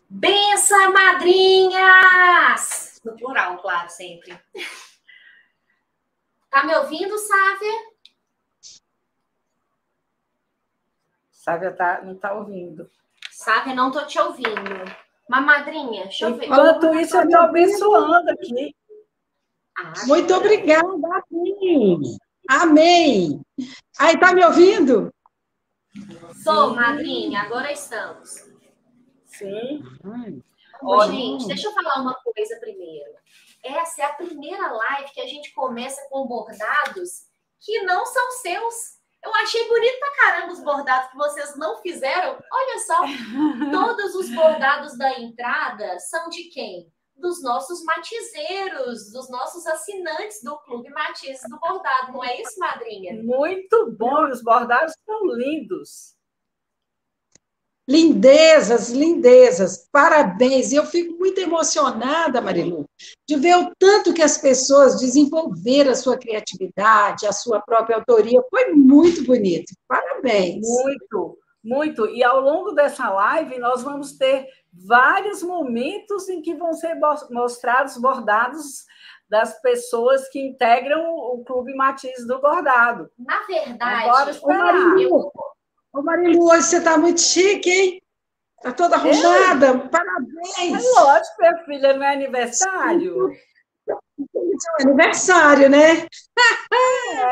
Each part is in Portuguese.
Benção, madrinhas! No plural, claro, sempre. Tá me ouvindo, Sávia? Sávia não tá ouvindo. Sávia, não tô te ouvindo. Mas, madrinha, deixa eu ver. Enquanto isso, eu estou abençoando aqui. Muito obrigada, amém. Amém. Aí, tá me ouvindo? Sou, madrinha, agora estamos. Sim. Ô, gente, deixa eu falar uma coisa primeiro. Essa é a primeira live que a gente começa com bordados que não são seus. Eu achei bonito pra caramba os bordados que vocês não fizeram. Olha só, todos os bordados da entrada são de quem? Dos nossos matizeiros, dos nossos assinantes do Clube Matizes do Bordado. Não é isso, madrinha? Muito bom, os bordados são lindos. Lindezas, lindezas, parabéns. E eu fico muito emocionada, Marilu, de ver o tanto que as pessoas desenvolveram a sua criatividade, a sua própria autoria. Foi muito bonito. Parabéns. Muito, muito. E ao longo dessa live, nós vamos ter vários momentos em que vão ser mostrados bordados das pessoas que integram o Clube Matiz do Bordado. Na verdade, agora esperar. Ô, Marilu, hoje você está muito chique, hein? Está toda arrumada. Parabéns. É lógico, minha filha, não é aniversário? É aniversário, né? É.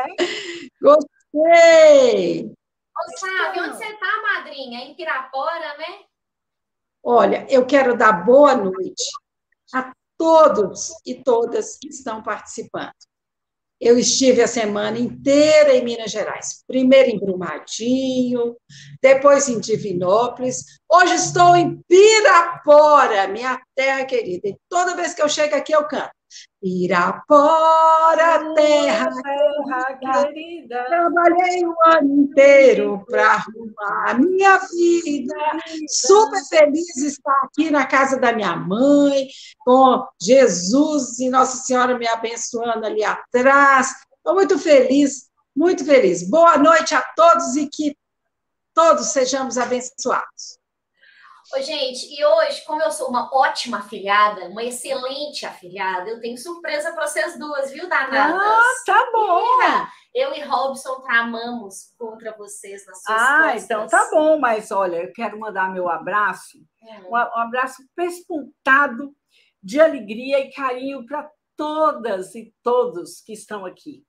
Gostei. Ô, Sávia, onde você está, madrinha? Em Pirapora, né? Olha, eu quero dar boa noite a todos e todas que estão participando. Eu estive a semana inteira em Minas Gerais. Primeiro em Brumadinho, depois em Divinópolis. Hoje estou em Pirapora, minha terra querida. E toda vez que eu chego aqui, eu canto. Pirapora, terra querida. Trabalhei o ano inteiro para arrumar a minha vida. Super feliz de estar aqui na casa da minha mãe, com Jesus e Nossa Senhora me abençoando ali atrás. Estou muito feliz, muito feliz. Boa noite a todos e que todos sejamos abençoados. Ô, gente, e hoje, como eu sou uma ótima afilhada, uma excelente afilhada, eu tenho surpresa para vocês duas, viu, danadas? Ah, tá bom. Eu e Robson tramamos contra vocês nas suas costas. Então tá bom, mas olha, eu quero mandar meu abraço, um abraço pespuntado de alegria e carinho para todas e todos que estão aqui.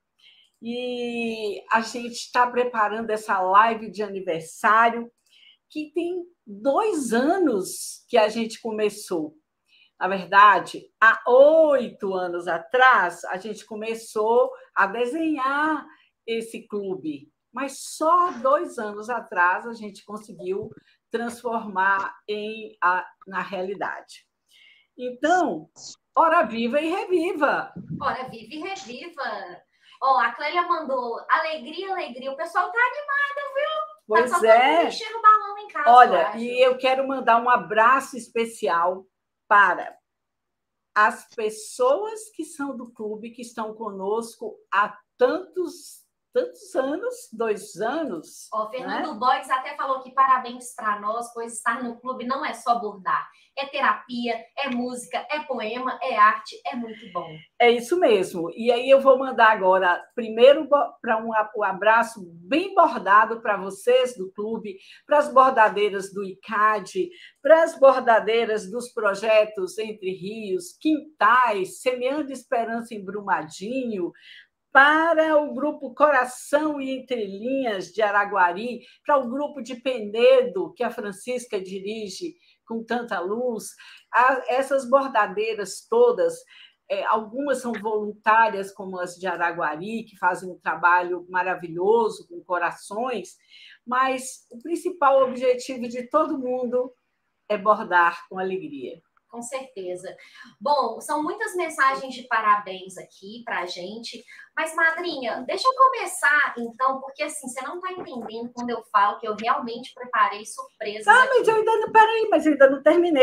E a gente está preparando essa live de aniversário que tem 2 anos que a gente começou. Na verdade, há 8 anos atrás, a gente começou a desenhar esse clube, mas só 2 anos atrás a gente conseguiu transformar na realidade. Então, ora viva e reviva! Ora viva e reviva! Ó, a Clélia mandou alegria, alegria. O pessoal tá animado, viu? Pois tá é. Enchendo o balão em casa. Olha, e eu quero mandar um abraço especial para as pessoas que são do clube, que estão conosco há tantos anos, 2 anos. Ó, Fernando Borges até falou que parabéns para nós, pois estar no clube não é só bordar. É terapia, é música, é poema, é arte, é muito bom. É isso mesmo. E aí eu vou mandar agora, primeiro, para um abraço bem bordado para vocês do clube, para as bordadeiras do ICAD, para as bordadeiras dos projetos Entre Rios, Quintais, Semeando Esperança em Brumadinho, para o grupo Coração e Entrelinhas de Araguari, para o grupo de Penedo, que a Francisca dirige com tanta luz, essas bordadeiras todas, algumas são voluntárias, como as de Araguari, que fazem um trabalho maravilhoso com corações, mas o principal objetivo de todo mundo é bordar com alegria. Com certeza. Bom, são muitas mensagens de parabéns aqui pra gente, mas, madrinha, deixa eu começar, então, porque, assim, você não tá entendendo quando eu falo que eu realmente preparei surpresas aqui. Mas eu ainda não, peraí, mas eu ainda não terminei.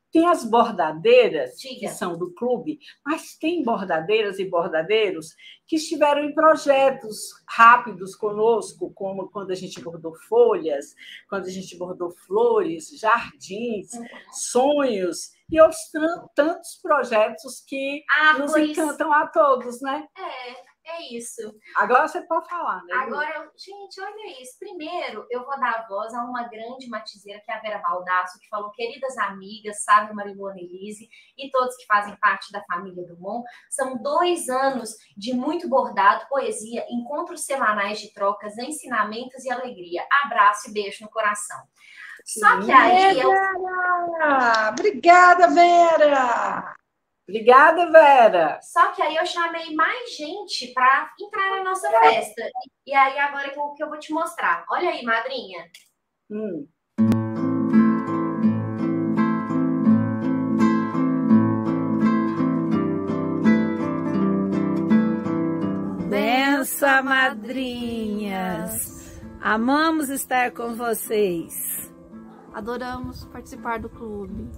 Tem as bordadeiras, Diga. que são do clube, mas tem bordadeiras e bordadeiros que estiveram em projetos rápidos conosco, como quando a gente bordou folhas, quando a gente bordou flores, jardins, sonhos e outros tantos projetos que nos encantam a todos, né? É isso. Agora você pode falar, né? Agora, gente, olha isso. Primeiro, eu vou dar a voz a uma grande matizeira, que é a Vera Baldasso, que falou: queridas amigas, Sávio, Marilu, Annelise e todos que fazem parte da família Drummond, são 2 anos de muito bordado, poesia, encontros semanais de trocas, ensinamentos e alegria. Abraço e beijo no coração. Só que aí... Vera! Obrigada, Vera! Obrigada, Vera! Só que aí eu chamei mais gente para entrar na nossa festa. E aí agora que eu vou te mostrar. Olha aí, madrinha. Benção, madrinhas! Amamos estar com vocês. Adoramos participar do clube.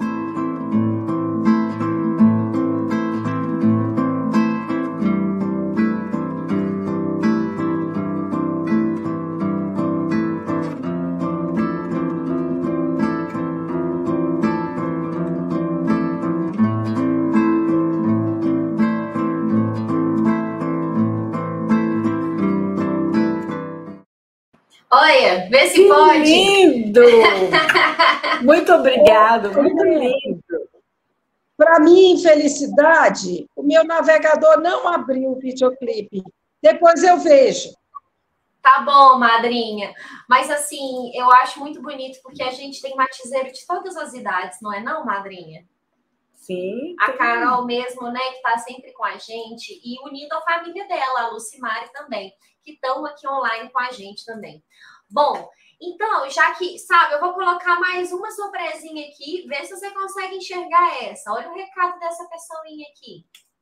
Olha, vê se pode. Lindo! Muito obrigado, muito lindo. Para minha infelicidade, o meu navegador não abriu o videoclipe. Depois eu vejo. Tá bom, madrinha. Mas assim, eu acho muito bonito porque a gente tem matizeiro de todas as idades, não é não, madrinha? Sim. A Carol mesmo, né, que tá sempre com a gente, e unindo a família dela, a Lucimari também, que estão aqui online com a gente também. Bom, então, já que, sabe, eu vou colocar mais uma surpresinha aqui, ver se você consegue enxergar essa. Olha o recado dessa pessoinha aqui.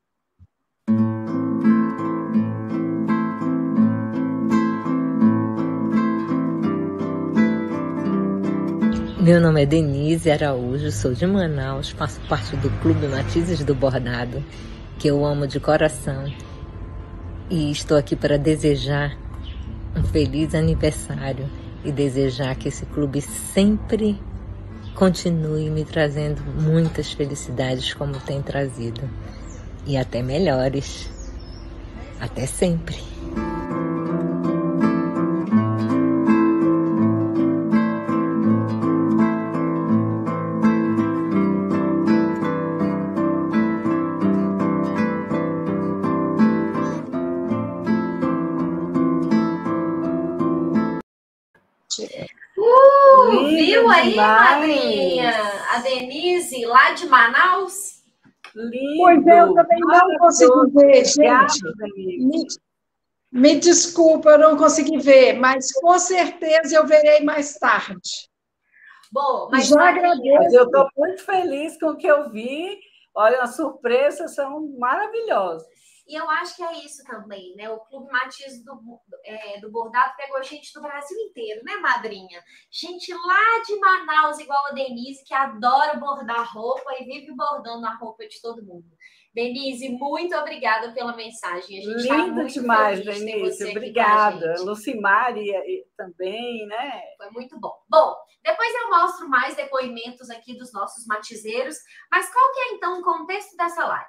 Meu nome é Denise Araújo, sou de Manaus, faço parte do Clube Matizes do Bordado, que eu amo de coração. E estou aqui para desejar um feliz aniversário e desejar que esse clube sempre continue me trazendo muitas felicidades como tem trazido. E até melhores. Até sempre. Viu aí, madrinha? A Denise, lá de Manaus? Lindo! Pois é, eu também não consegui ver, gente. Me desculpa, eu não consegui ver, mas com certeza eu verei mais tarde. Bom, mas já agradeço. Mas eu estou muito feliz com o que eu vi. Olha, as surpresas são maravilhosas. E eu acho que é isso também, né? O Clube Matiz do Bordado pegou gente do Brasil inteiro, né, madrinha? Gente lá de Manaus, igual a Denise, que adora bordar roupa e vive bordando a roupa de todo mundo. Denise, muito obrigada pela mensagem. A gente Lindo tá muito demais, feliz de ter Denise. você Obrigada. aqui com a gente. Lucimari também, né? Foi muito bom. Bom, depois eu mostro mais depoimentos aqui dos nossos matizeiros, mas qual que é, então, o contexto dessa live?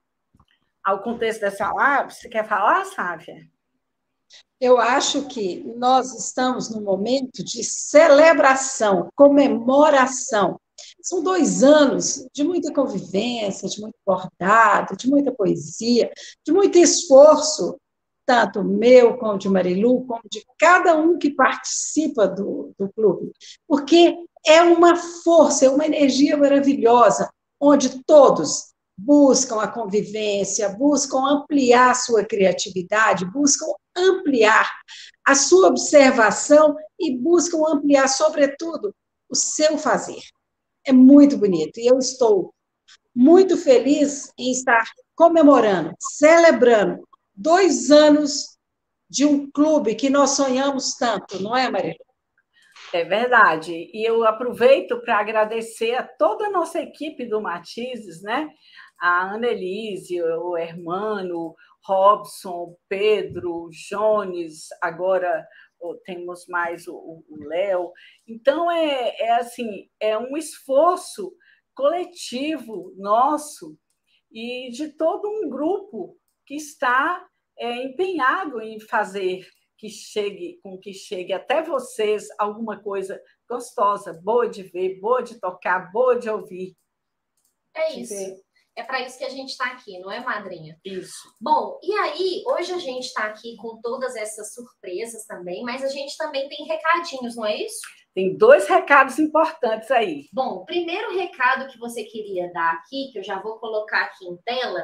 Ao contexto dessa live, você quer falar, Sávia? Eu acho que nós estamos num momento de celebração, comemoração. São 2 anos de muita convivência, de muito bordado, de muita poesia, de muito esforço, tanto meu, como de Marilu, como de cada um que participa do clube, porque é uma força, é uma energia maravilhosa, onde todos buscam a convivência, buscam ampliar a sua criatividade, buscam ampliar a sua observação e buscam ampliar, sobretudo, o seu fazer. É muito bonito. E eu estou muito feliz em estar comemorando, celebrando 2 anos de um clube que nós sonhamos tanto, não é, Marilu? É verdade. E eu aproveito para agradecer a toda a nossa equipe do Matizes, né? A Annelise, o Hermano, Robson, Pedro, Jones, agora temos mais o Léo. Então, assim, é um esforço coletivo nosso e de todo um grupo que está empenhado em fazer que chegue até vocês alguma coisa gostosa, boa de ver, boa de tocar, boa de ouvir. É isso. É para isso que a gente está aqui, não é, madrinha? Isso. Bom, e aí, hoje a gente está aqui com todas essas surpresas também, mas a gente também tem recadinhos, não é isso? Tem 2 recados importantes aí. Bom, o primeiro recado que você queria dar aqui, que eu já vou colocar aqui em tela,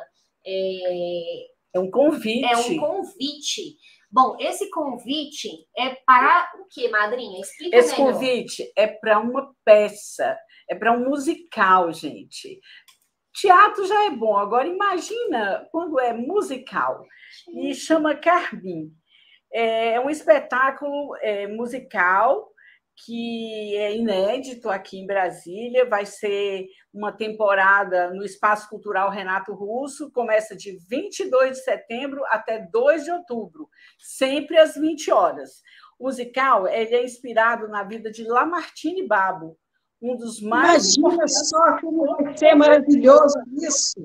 é um convite. É um convite. Bom, esse convite é para o quê, madrinha? Explica melhor. Esse convite é para uma peça, é para um musical, gente. Teatro já é bom, agora imagina quando é musical. E chama Carmim. É um espetáculo musical que é inédito aqui em Brasília, vai ser uma temporada no Espaço Cultural Renato Russo, começa de 22 de setembro até 2 de outubro, sempre às 20 horas. O musical ele é inspirado na vida de Lamartine Babo, um dos mais Imagina só como vai ser maravilhoso isso!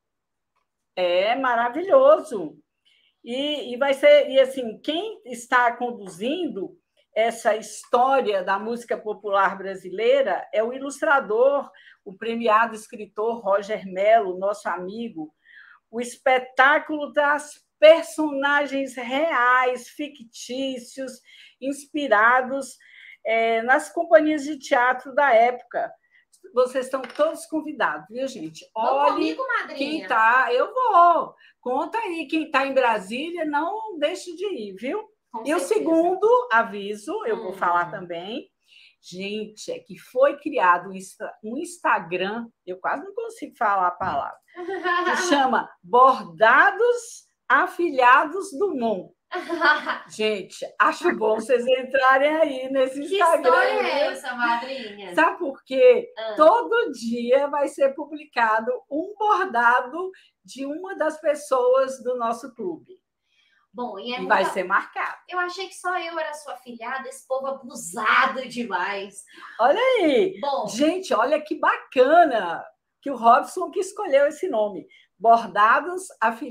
É maravilhoso. E vai ser, e assim, quem está conduzindo essa história da música popular brasileira é o ilustrador, o premiado escritor Roger Mello, nosso amigo. O espetáculo das personagens reais, fictícios, inspirados nas companhias de teatro da época. Vocês estão todos convidados, viu, gente? Olha comigo, madrinha. Quem está, eu vou. Conta aí, quem está em Brasília, não deixe de ir, viu? E o segundo aviso, eu vou falar também, gente, é que foi criado um Instagram, eu quase não consigo falar a palavra, que chama Bordados Afilhados do Mon. Gente, acho bom vocês entrarem aí nesse Instagram. Que história é essa, madrinha? Sabe por quê? Todo dia vai ser publicado um bordado de uma das pessoas do nosso clube. Bom, e vai ser marcado. Eu achei que só eu era sua afilhada, esse povo abusado demais. Olha aí. Bom, gente, olha que bacana que o Robson que escolheu esse nome. Bordados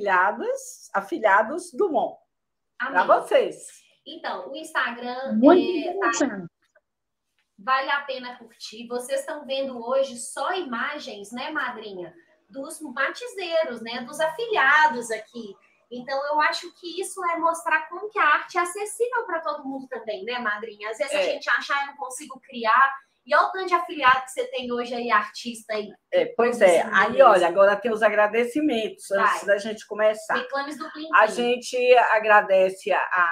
Afilhados do Mon. Para vocês. Então, o Instagram vale a pena curtir. Vocês estão vendo hoje só imagens, né, madrinha? Dos matizeiros, né? Dos afilhados aqui. Então, eu acho que isso é mostrar como que a arte é acessível para todo mundo também, né, madrinha? Às vezes a gente acha, eu não consigo criar. E olha o tanto de afiliado que você tem hoje aí, artista aí. Pois é. Aí, olha, agora tem os agradecimentos, antes da gente começar. Reclames do Plim. A gente agradece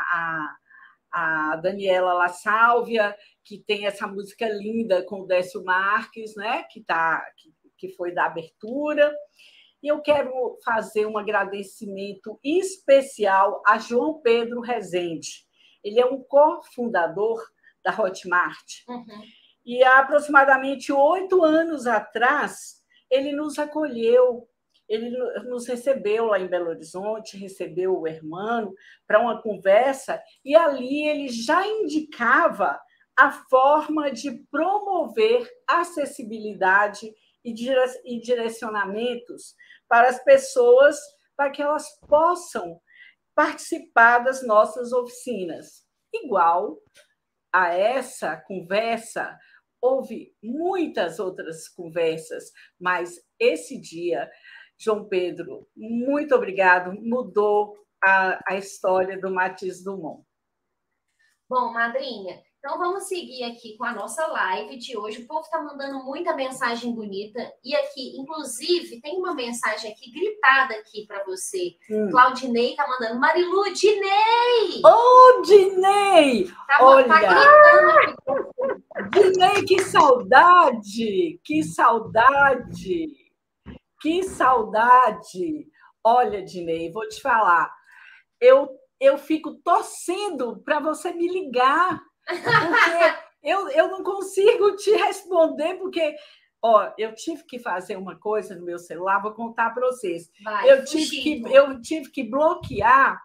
a Daniela La Sálvia, que tem essa música linda com o Décio Marques, né? Que foi da abertura. E eu quero fazer um agradecimento especial a João Pedro Rezende. Ele é um cofundador da Hotmart. E há aproximadamente 8 anos atrás, ele nos acolheu, ele nos recebeu lá em Belo Horizonte, recebeu o Hermano para uma conversa, e ali ele já indicava a forma de promover acessibilidade e direcionamentos para as pessoas, para que elas possam participar das nossas oficinas. Igual a essa conversa, houve muitas outras conversas, mas esse dia, João Pedro, muito obrigado, mudou a história do Matisse Dumont. Bom, madrinha, então vamos seguir aqui com a nossa live de hoje. O povo está mandando muita mensagem bonita. E aqui, inclusive, tem uma mensagem aqui gritada aqui para você. Claudinei está mandando. Marilu, Dinei! Ô, Dinei! Olha! Tá gritando aqui. Dinei, que saudade! Que saudade! Que saudade! Olha, Dinei, vou te falar. Eu fico torcendo para você me ligar. Porque Eu não consigo te responder, porque ó, eu tive que fazer uma coisa no meu celular, vou contar para vocês. Eu tive que bloquear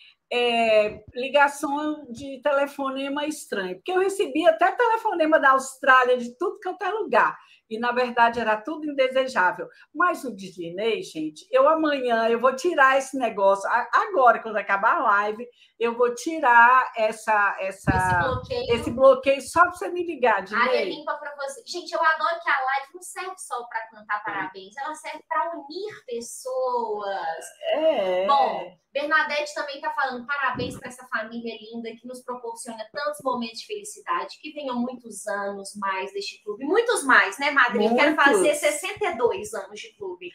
ligação de telefonema estranho, porque eu recebi até telefonema da Austrália, de tudo quanto é lugar. E, na verdade, era tudo indesejável. Mas o Disney, gente, amanhã eu vou tirar esse negócio. Agora, quando acabar a live, eu vou tirar esse bloqueio só para você me ligar, Disney. Área limpa para você. Gente, eu adoro que a live não serve só para cantar parabéns, ela serve para unir pessoas. Bom, Bernadette também está falando parabéns para essa família linda que nos proporciona tantos momentos de felicidade, que venham muitos anos mais deste clube. Muitos mais, né, madrinha? Quero fazer 62 anos de clube.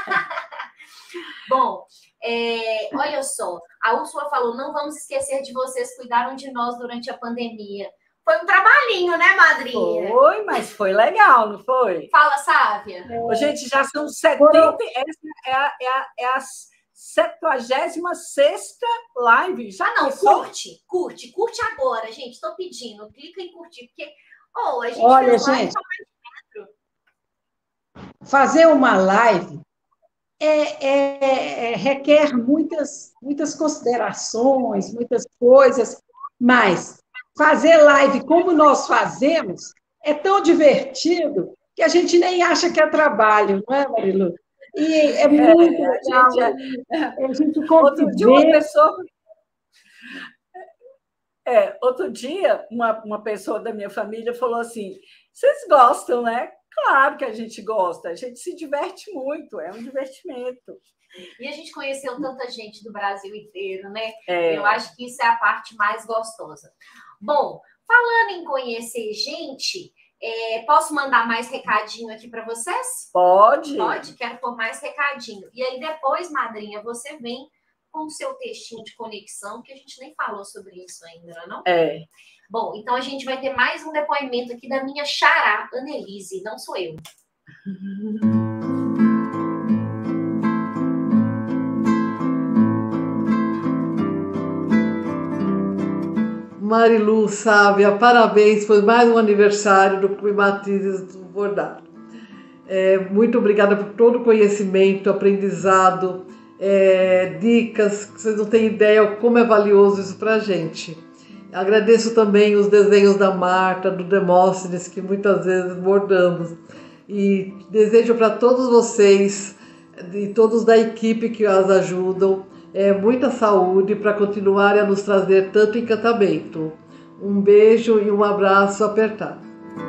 Bom, olha só, a Úrsula falou, não vamos esquecer de vocês, cuidaram de nós durante a pandemia. Foi um trabalhinho, né, madrinha? Foi, mas foi legal, não foi? Fala, Sávia. Gente, já são 70, essa é a 76ª live. Já não, curte agora, gente. Estou pedindo, clica em curtir, porque a gente olha, gente, fazer uma live requer muitas considerações, muitas coisas, mas fazer live como nós fazemos é tão divertido que a gente nem acha que é trabalho, não é, Marilu? E é muito legal. A gente outro dia, uma pessoa... outro dia, uma pessoa da minha família falou assim, vocês gostam, né? Claro que a gente gosta, a gente se diverte muito, é um divertimento. E a gente conheceu tanta gente do Brasil inteiro, né? Eu acho que isso é a parte mais gostosa. Bom, falando em conhecer gente, posso mandar mais recadinho aqui para vocês? Pode. Pode? Quero pôr mais recadinho. E aí depois, madrinha, você vem com o seu textinho de conexão, que a gente nem falou sobre isso ainda, não? Bom, então a gente vai ter mais um depoimento aqui da minha xará, Annelise, não sou eu. Marilu, Sávia, parabéns, foi mais um aniversário do Clube Matizes do Bordado. Muito obrigada por todo o conhecimento, aprendizado, dicas, que vocês não têm ideia como é valioso isso para a gente. Agradeço também os desenhos da Marta, do Demóstenes, que muitas vezes bordamos. E desejo para todos vocês e todos da equipe que as ajudam, muita saúde para continuarem a nos trazer tanto encantamento. Um beijo e um abraço apertado.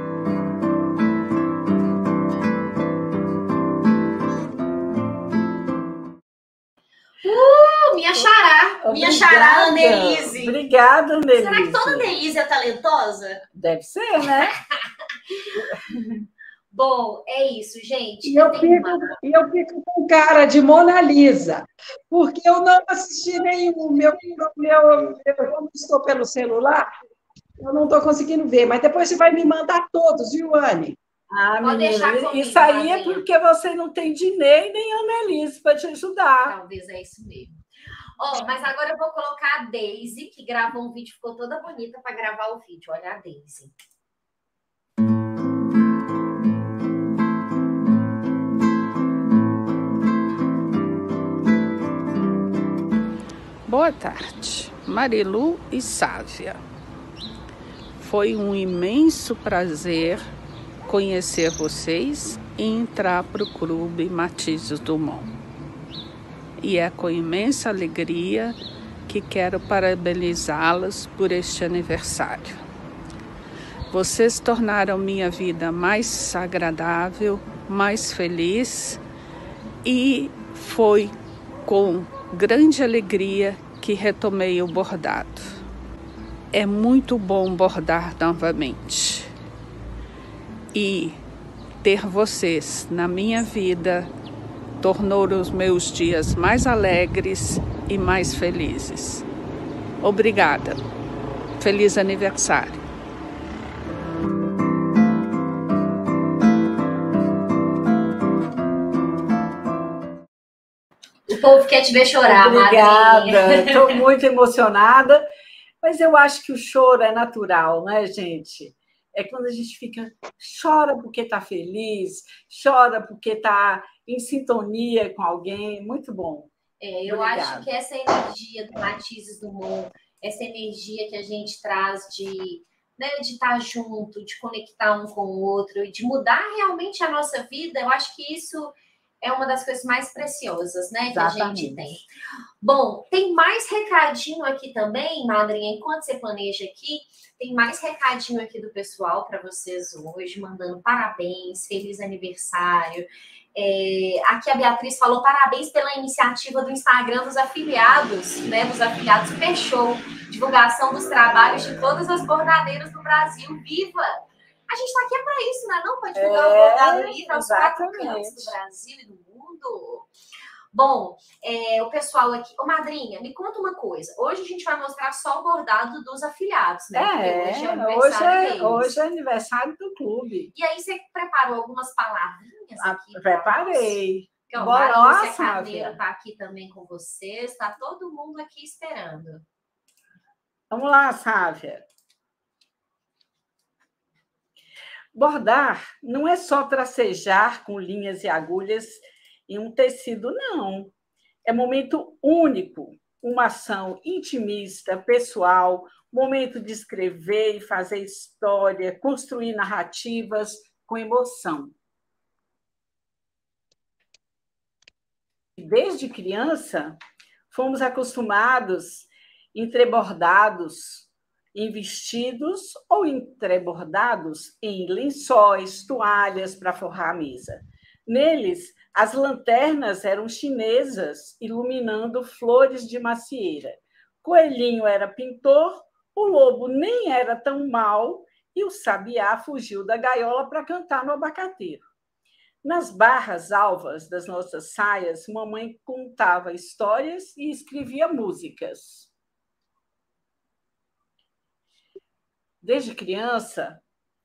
Minha xará, Annelise. Obrigada, Annelise. Será que toda Annelise é talentosa? Deve ser, né? Bom, é isso, gente. E eu fico com cara de Mona Lisa, porque eu não assisti nenhum. Eu não estou pelo celular, eu não estou conseguindo ver, mas depois você vai me mandar todos, viu, Anne? Menina, isso aí é porque você não tem Dinei nem Annelise para te ajudar. Talvez é isso mesmo. Mas agora eu vou colocar a Daisy, que gravou um vídeo, ficou toda bonita para gravar o vídeo. Olha a Daisy. Boa tarde, Marilu e Sávia. Foi um imenso prazer conhecer vocês e entrar para o Clube Matizes Dumont. E é com imensa alegria que quero parabenizá-las por este aniversário. Vocês tornaram minha vida mais agradável, mais feliz, e foi com grande alegria que retomei o bordado. É muito bom bordar novamente. E ter vocês na minha vida tornou os meus dias mais alegres e mais felizes. Obrigada. Feliz aniversário. O povo quer te ver chorar, Obrigada. Estou muito emocionada, mas eu acho que o choro é natural, né, gente? é quando a gente chora porque está feliz, chora porque está em sintonia com alguém. Muito bom. Eu acho que essa energia do Matizes do Mundo, essa energia que a gente traz de estar junto, de conectar um com o outro e de mudar realmente a nossa vida, eu acho que isso é uma das coisas mais preciosas, né, que a gente tem. Bom, tem mais recadinho aqui também, madrinha, enquanto você planeja aqui, tem mais recadinho aqui do pessoal para vocês hoje, mandando parabéns, feliz aniversário. Aqui a Beatriz falou parabéns pela iniciativa do Instagram dos afiliados, né? Dos afiliados fechou. Divulgação dos trabalhos de todas as bordadeiras do Brasil. Viva! A gente está aqui para isso, não é não? Para divulgar o bordado livre aos 4 cantos do Brasil e do mundo. Bom, o pessoal aqui... Ô, madrinha, me conta uma coisa. Hoje a gente vai mostrar só o bordado dos afiliados, né? Hoje é aniversário deles. Hoje é aniversário do clube. E aí você preparou algumas palavrinhas aqui? Preparei. Bora lá, a Carneiro está aqui também com vocês. Está todo mundo aqui esperando. Vamos lá, Sávia. Bordar não é só tracejar com linhas e agulhas em um tecido, não. É momento único, uma ação intimista, pessoal, momento de escrever e fazer história, construir narrativas com emoção. Desde criança, fomos acostumados entrebordados em vestidos ou entrebordados em lençóis, toalhas para forrar a mesa. Neles, as lanternas eram chinesas, iluminando flores de macieira. Coelhinho era pintor, o lobo nem era tão mau e o sabiá fugiu da gaiola para cantar no abacateiro. Nas barras alvas das nossas saias, mamãe contava histórias e escrevia músicas. Desde criança,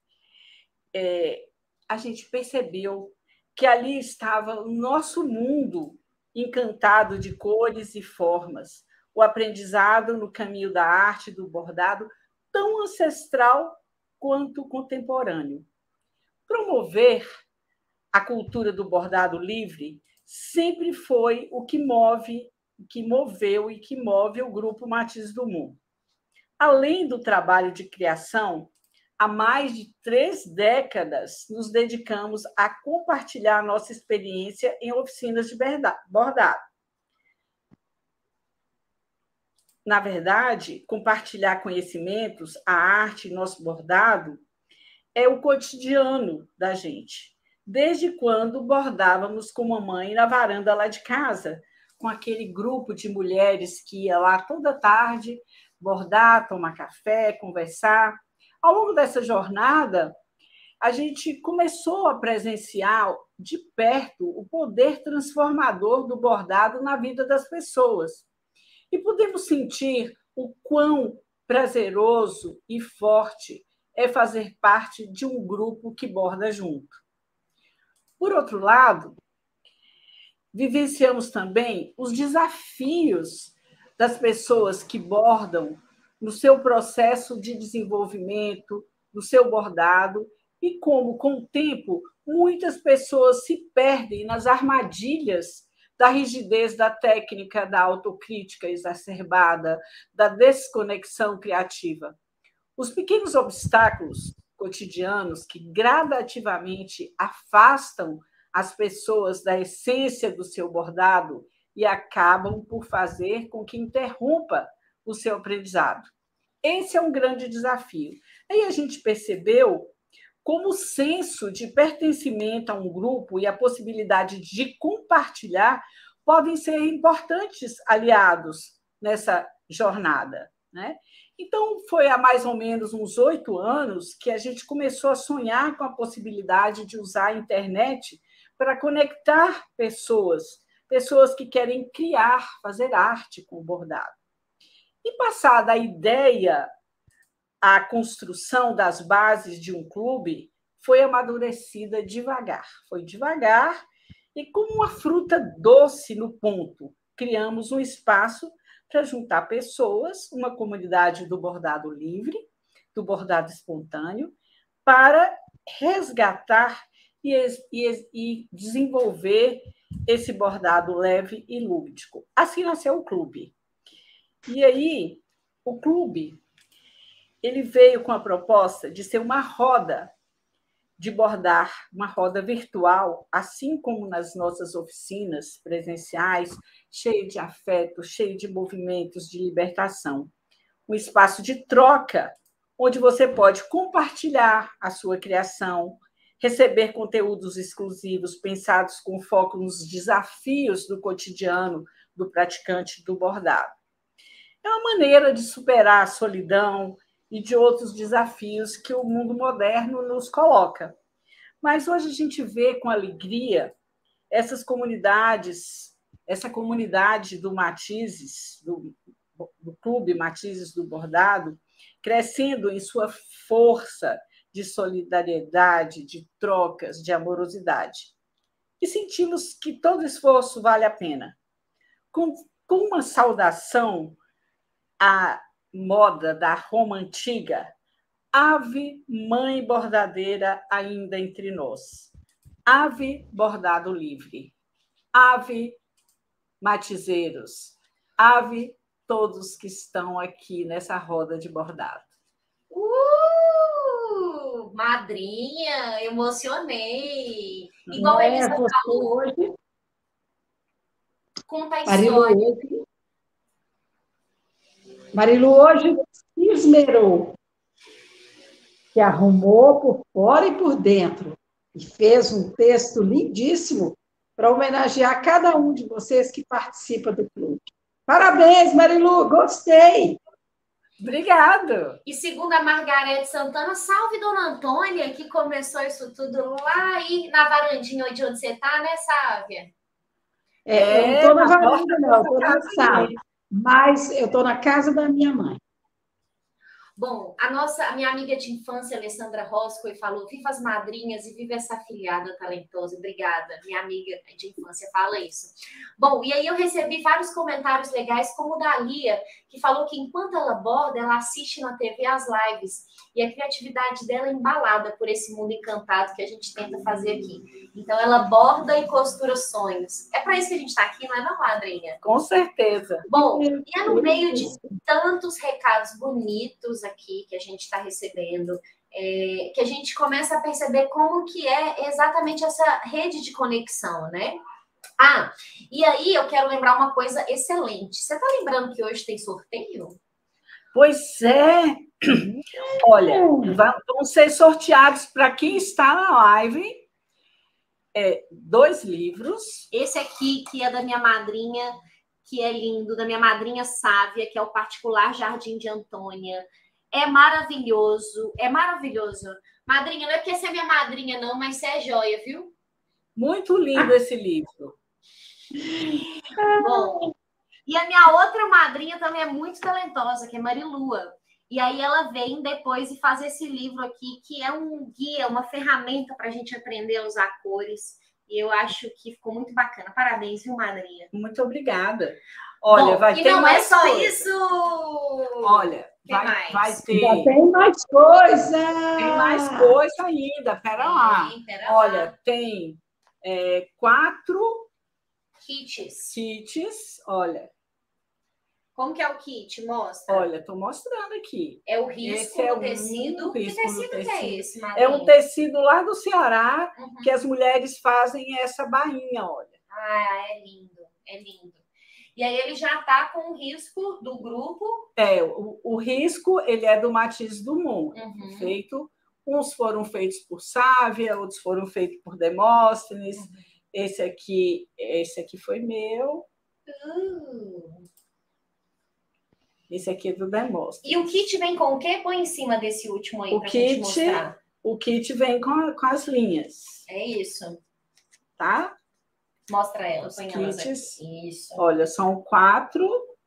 a gente percebeu que ali estava o nosso mundo encantado de cores e formas, o aprendizado no caminho da arte, do bordado, tão ancestral quanto contemporâneo. Promover a cultura do bordado livre sempre foi o que moveu e que move o Grupo Matizes do Mundo. Além do trabalho de criação, há mais de 3 décadas nos dedicamos a compartilhar nossa experiência em oficinas de bordado. Na verdade, compartilhar conhecimentos, a arte, nosso bordado, é o cotidiano da gente. Desde quando bordávamos com mamãe na varanda lá de casa, com aquele grupo de mulheres que ia lá toda tarde bordar, tomar café, conversar. Ao longo dessa jornada, a gente começou a presenciar de perto o poder transformador do bordado na vida das pessoas. E podemos sentir o quão prazeroso e forte é fazer parte de um grupo que borda junto. Por outro lado, vivenciamos também os desafios das pessoas que bordam no seu processo de desenvolvimento, no seu bordado, e como, com o tempo, muitas pessoas se perdem nas armadilhas da rigidez da técnica, da autocrítica exacerbada, da desconexão criativa. Os pequenos obstáculos cotidianos que gradativamente afastam as pessoas da essência do seu bordado e acabam por fazer com que interrompa o seu aprendizado. Esse é um grande desafio. Aí a gente percebeu como o senso de pertencimento a um grupo e a possibilidade de compartilhar podem ser importantes aliados nessa jornada, né? Então, foi há mais ou menos uns 8 anos que a gente começou a sonhar com a possibilidade de usar a internet para conectar pessoas que querem criar, fazer arte com o bordado. E passada a ideia, a construção das bases de um clube foi amadurecida devagar. Foi devagar e, como uma fruta doce no ponto, criamos um espaço para juntar pessoas, uma comunidade do bordado livre, do bordado espontâneo, para resgatar e desenvolver esse bordado leve e lúdico. Assim nasceu o clube. E aí, o clube ele veio com a proposta de ser uma roda de bordar, uma roda virtual, assim como nas nossas oficinas presenciais, cheio de afeto, cheio de movimentos de libertação. Um espaço de troca, onde você pode compartilhar a sua criação, receber conteúdos exclusivos pensados com foco nos desafios do cotidiano do praticante do bordado. É uma maneira de superar a solidão e de outros desafios que o mundo moderno nos coloca. Mas hoje a gente vê com alegria essas comunidades, essa comunidade do Matizes, do Clube Matizes do Bordado, crescendo em sua força de solidariedade, de trocas, de amorosidade. E sentimos que todo esforço vale a pena. Com uma saudação à moda da Roma antiga, ave mãe bordadeira ainda entre nós, ave bordado livre, ave matizeiros, ave todos que estão aqui nessa roda de bordado. Madrinha, emocionei. Igual a Elisa falou, hoje. Conta a história. Marilu hoje se esmerou, que arrumou por fora e por dentro, e fez um texto lindíssimo para homenagear cada um de vocês que participa do clube. Parabéns, Marilu, gostei! Obrigada! E segundo a Margarete Santana, salve Dona Antônia, que começou isso tudo lá aí na varandinha de onde você está, né, Sávia? Eu não estou na varanda, não, eu estou na sala. Mas eu estou na casa da minha mãe. Bom, a minha amiga de infância, Alessandra Roscoe, falou: viva as madrinhas e viva essa afilhada talentosa. Obrigada, minha amiga de infância fala isso. Bom, e aí eu recebi vários comentários legais, como o da Lia, que falou que enquanto ela borda, ela assiste na TV as lives. E a criatividade dela é embalada por esse mundo encantado que a gente tenta fazer aqui. Então, ela borda e costura sonhos. É para isso que a gente está aqui, não é não, madrinha? Com certeza. Bom, e é no meio de tantos recados bonitos aqui que a gente está recebendo, que a gente começa a perceber como que é exatamente essa rede de conexão, né? Ah, e aí eu quero lembrar uma coisa excelente. Você está lembrando que hoje tem sorteio? Pois é. Olha, vão ser sorteados para quem está na live 2 livros. Esse aqui, que é da minha madrinha, que é lindo, da minha madrinha Sávia, que é o Particular Jardim de Antônia. É maravilhoso, é maravilhoso. Madrinha, não é porque você é minha madrinha, não, mas você é joia, viu? Muito lindo esse livro. Bom, e a minha outra madrinha também é muito talentosa, que é Marilua. E aí ela vem depois e faz esse livro aqui, que é um guia, uma ferramenta para a gente aprender a usar cores. E eu acho que ficou muito bacana. Parabéns, viu, madrinha? Muito obrigada. Olha, bom, vai ter não mais é só coisa. Isso! Olha, vai ter... Já tem mais coisa! Tem mais coisa ainda, pera lá. Olha, lá. Tem 4 kits, olha. Como que é o kit? Mostra. Olha, estou mostrando aqui. É o risco do tecido. Que tecido que é esse, madrinha? É um tecido lá do Ceará, que as mulheres fazem essa bainha, olha. Ah, é lindo, é lindo. E aí ele já está com o risco do grupo. O risco, ele é do Matizes do Mundo. Uns foram feitos por Sávia, outros foram feitos por Demóstenes. Esse aqui foi meu. Esse aqui é do Demóstenes. E o kit vem com o quê? Põe em cima desse último aí para a gente mostrar. O kit vem com as linhas. É isso. Tá? Mostra ela. Os põe kits, elas aqui. Isso. Olha, são 4.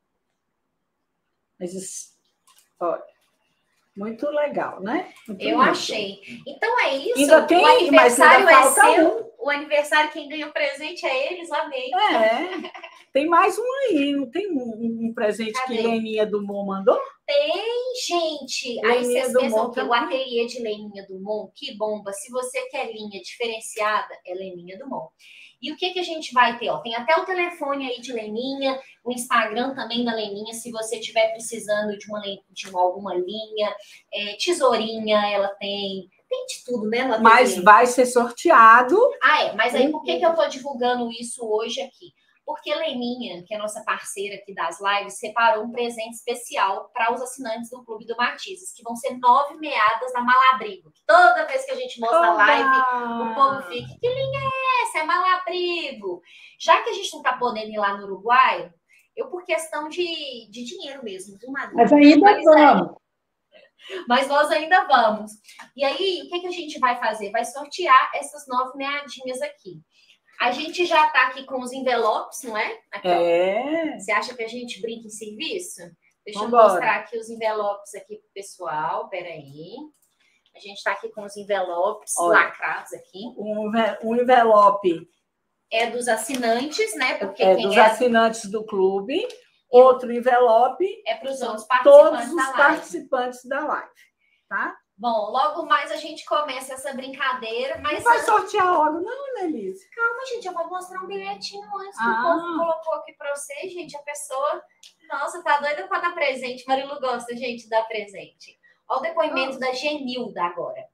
Mas, olha, muito legal, né? Muito Eu lindo. achei. Então é isso. Ainda tem, o aniversário mas ainda é seu. um. o aniversário, quem ganha o presente é eles, amei. Tem mais um aí, não tem um presente Cadê? que Leninha Dumont mandou? Tem, gente. Leninha Aí vocês Dumont pensam que o também. ateliê de Leninha Dumont, que bomba. Se você quer linha diferenciada, é Leninha Dumont. E o que a gente vai ter? Ó, tem até o telefone aí de Leninha, o Instagram também da Leninha, se você estiver precisando de alguma linha, tesourinha, ela tem de tudo, né? Mas vai ser sorteado. Mas aí por que eu tô divulgando isso hoje aqui? Porque Leninha, que é nossa parceira aqui das lives, separou um presente especial para os assinantes do Clube do Matizes, que vão ser 9 meadas da Malabrigo. Toda vez que a gente mostra a live, o povo fica, que linha é essa? É Malabrigo. Já que a gente não está podendo ir lá no Uruguai, eu por questão de dinheiro mesmo, viu, Madrinha? Mas ainda vamos. Mas nós ainda vamos. E aí, o que a gente vai fazer? Vai sortear essas 9 meadinhas aqui. A gente já tá aqui com os envelopes, não é? Aqui, ó. Você acha que a gente brinca em serviço? Deixa eu mostrar aqui os envelopes aqui pro pessoal. Peraí. A gente tá aqui com os envelopes lacrados aqui. Um envelope é dos assinantes, né? Porque dos assinantes do clube. Outro envelope é para os outros participantes todos os participantes da live, tá? Bom, logo mais a gente começa essa brincadeira, mas... Não vai sortear logo, não, Nelise? Calma, gente, eu vou mostrar um bilhetinho antes que o povo colocou aqui para vocês, gente. A pessoa, nossa, tá doida para dar presente. Marilu gosta, gente, de dar presente. Olha o depoimento da Genilda agora.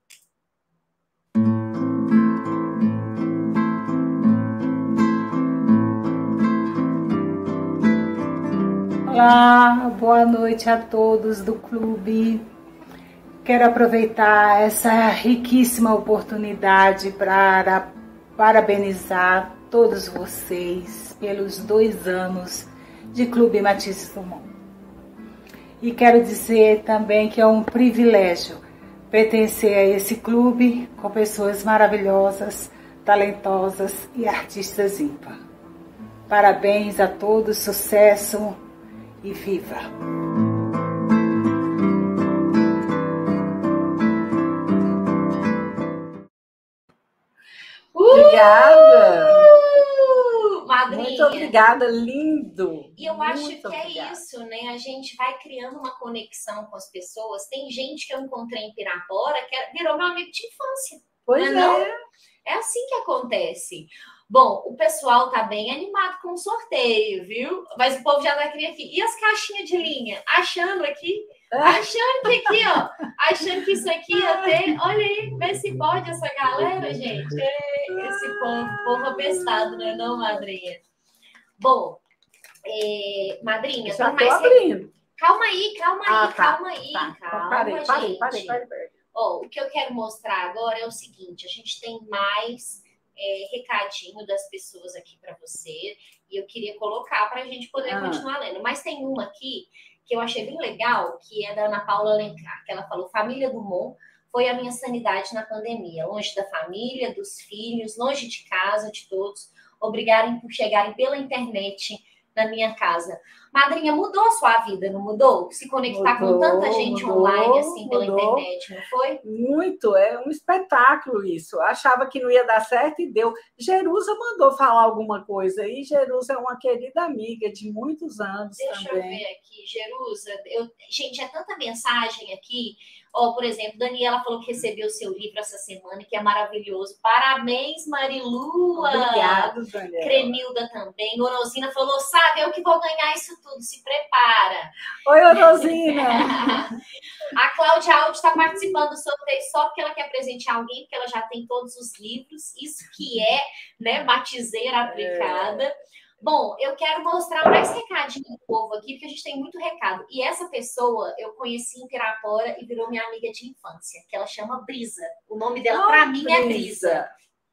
Olá, boa noite a todos do clube. Quero aproveitar essa riquíssima oportunidade para parabenizar todos vocês pelos 2 anos de Clube Matizes Dumont. E quero dizer também que é um privilégio pertencer a esse clube com pessoas maravilhosas, talentosas e artistas ímpar. Parabéns a todos, sucesso e viva! Obrigada! Madrinha. Muito obrigada, lindo! E eu acho que é isso, né? A gente vai criando uma conexão com as pessoas. Tem gente que eu encontrei em Pirapora que virou meu amigo de infância. Pois não? É assim que acontece. Bom, o pessoal tá bem animado com o sorteio, viu? Mas o povo já vai querer aqui. E as caixinhas de linha? Achando que aqui, ó, achando que isso aqui ia ter... Olha aí, vê se pode essa galera, gente. Esse povo abestado, né? Não, madrinha? Bom, madrinha, já tô abrindo. Calma aí, calma, gente. Parei. Ó, o que eu quero mostrar agora é o seguinte, a gente tem mais recadinho das pessoas aqui para você, e eu queria colocar para a gente poder continuar lendo. Mas tem uma aqui que eu achei bem legal, que é da Ana Paula Alencar, que ela falou: família Dumont foi a minha sanidade na pandemia, longe da família, dos filhos, longe de casa, de todos. Obrigado por chegarem pela internet na minha casa. Madrinha, mudou a sua vida, não mudou? Se conectar com tanta gente online, assim, pela internet, não foi? Muito, é um espetáculo isso. Eu achava que não ia dar certo e deu. Jerusa mandou falar alguma coisa aí. Jerusa é uma querida amiga de muitos anos também. Deixa eu ver aqui, Jerusa. Gente, é tanta mensagem aqui. Ó, por exemplo, Daniela falou que recebeu o seu livro essa semana, que é maravilhoso. Parabéns, Marilua. Obrigada, Daniela. Cremilda também. Orosina falou: sabe, eu que vou ganhar isso tudo, se prepara. Oi, Orosina. A Cláudia Aldi está participando do sorteio só porque ela quer presentear alguém, porque ela já tem todos os livros. Isso que é, né, matizeira aplicada. Bom, eu quero mostrar mais recadinho do povo aqui, porque a gente tem muito recado. E essa pessoa eu conheci em Pirapora e virou minha amiga de infância, que ela chama Brisa. O nome dela, para mim, é Brisa.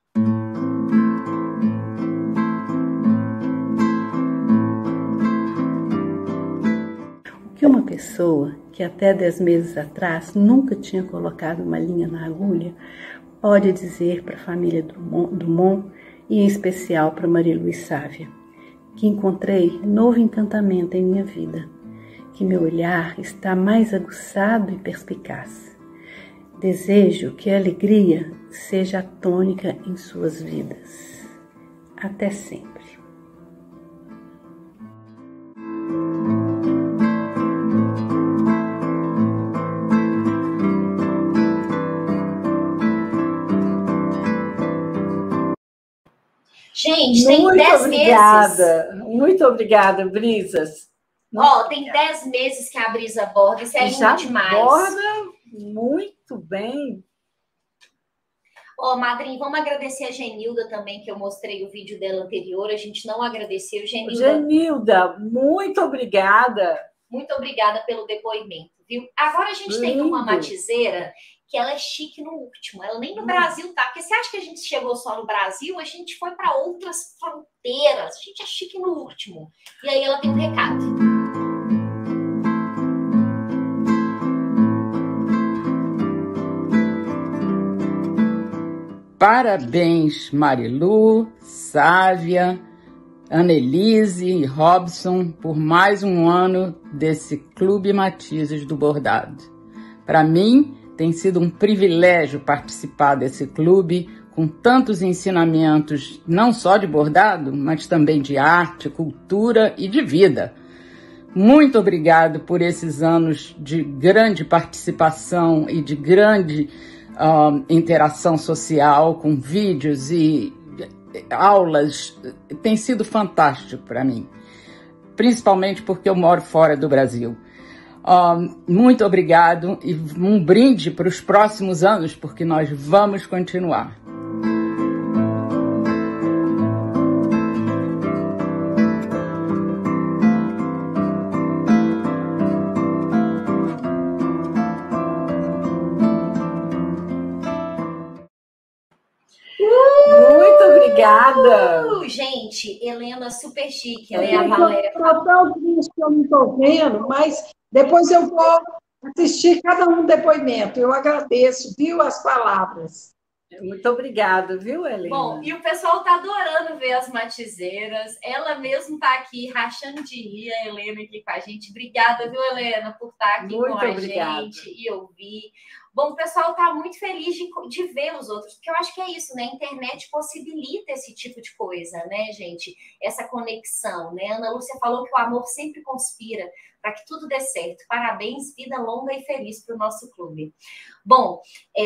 O que uma pessoa que até 10 meses atrás nunca tinha colocado uma linha na agulha pode dizer para a família Dumont e em especial para Marilu e Sávia, que encontrei novo encantamento em minha vida, que meu olhar está mais aguçado e perspicaz. Desejo que a alegria seja a tônica em suas vidas. Até sempre. Gente, tem 10 meses. Muito obrigada, Brisas. Ó, tem 10 meses que a Brisa borda, isso é lindo demais. Borda muito bem. Ó, madrinha, vamos agradecer a Genilda também, que eu mostrei o vídeo dela anterior. A gente não agradeceu, Genilda. Genilda, muito obrigada. Muito obrigada pelo depoimento, viu? Agora a gente tem uma matizeira que ela é chique no último. Ela nem no Brasil tá. Porque você acha que a gente chegou só no Brasil? A gente foi para outras fronteiras. A gente é chique no último. E aí ela tem um recado. Parabéns, Marilu, Sávia, Annelise e Robson, por mais um ano desse Clube Matizes do Bordado. Para mim, tem sido um privilégio participar desse clube com tantos ensinamentos, não só de bordado, mas também de arte, cultura e de vida. Muito obrigado por esses anos de grande participação e de grande interação social com vídeos e aulas. Tem sido fantástico para mim, principalmente porque eu moro fora do Brasil. Muito obrigado e um brinde para os próximos anos, porque nós vamos continuar. Muito obrigada. Gente, Helena super chique, né? A Valéria. Eu tão triste que eu não estou vendo, mas depois eu vou assistir cada um depoimento. Eu agradeço, viu, as palavras. Muito obrigada, viu, Helena? Bom, e o pessoal tá adorando ver as matizeiras. Ela mesmo tá aqui rachando de rir, a Helena aqui com a gente. Obrigada, viu, Helena, por estar aqui muito com a obrigada. gente e ouvir. Bom, o pessoal tá muito feliz de ver os outros, porque eu acho que é isso, né? A internet possibilita esse tipo de coisa, né, gente? Essa conexão, né? Ana Lúcia falou que o amor sempre conspira para que tudo dê certo. Parabéns, vida longa e feliz para o nosso clube. Bom,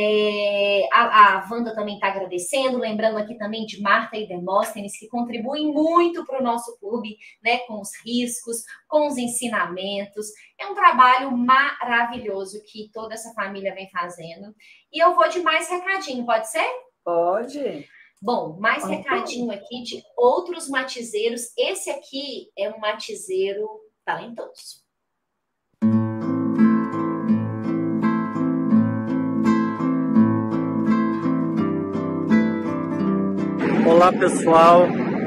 a Wanda também está agradecendo, lembrando aqui também de Marta e Demóstenes, que contribuem muito para o nosso clube, né, com os riscos, com os ensinamentos. É um trabalho maravilhoso que toda essa família vem fazendo. E eu vou de mais recadinho, pode ser? Pode. Bom, mais recadinho aqui de outros matizeiros. Esse aqui é um matizeiro talentoso. Olá, pessoal.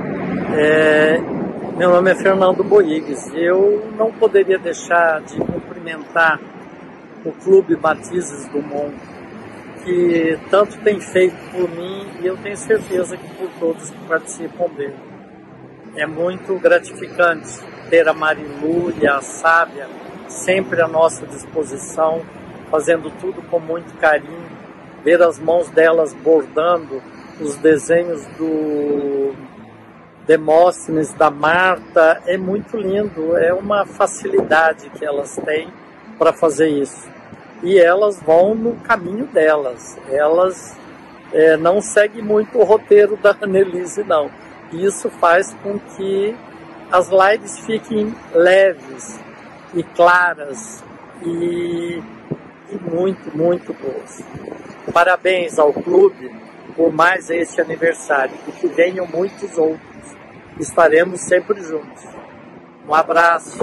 Meu nome é Fernando Boigues. Eu não poderia deixar de cumprimentar o Clube Matizes do Mundo, que tanto tem feito por mim e eu tenho certeza que por todos que participam dele. É muito gratificante ter a Marilu e a Sávia sempre à nossa disposição, fazendo tudo com muito carinho, ver as mãos delas bordando os desenhos do Demóstenes, da Marta, é muito lindo, é uma facilidade que elas têm para fazer isso. E elas vão no caminho delas, elas não seguem muito o roteiro da Annelise, não. E isso faz com que as lives fiquem leves e claras e muito, muito boas. Parabéns ao clube por mais este aniversário e que venham muitos outros. Estaremos sempre juntos. Um abraço.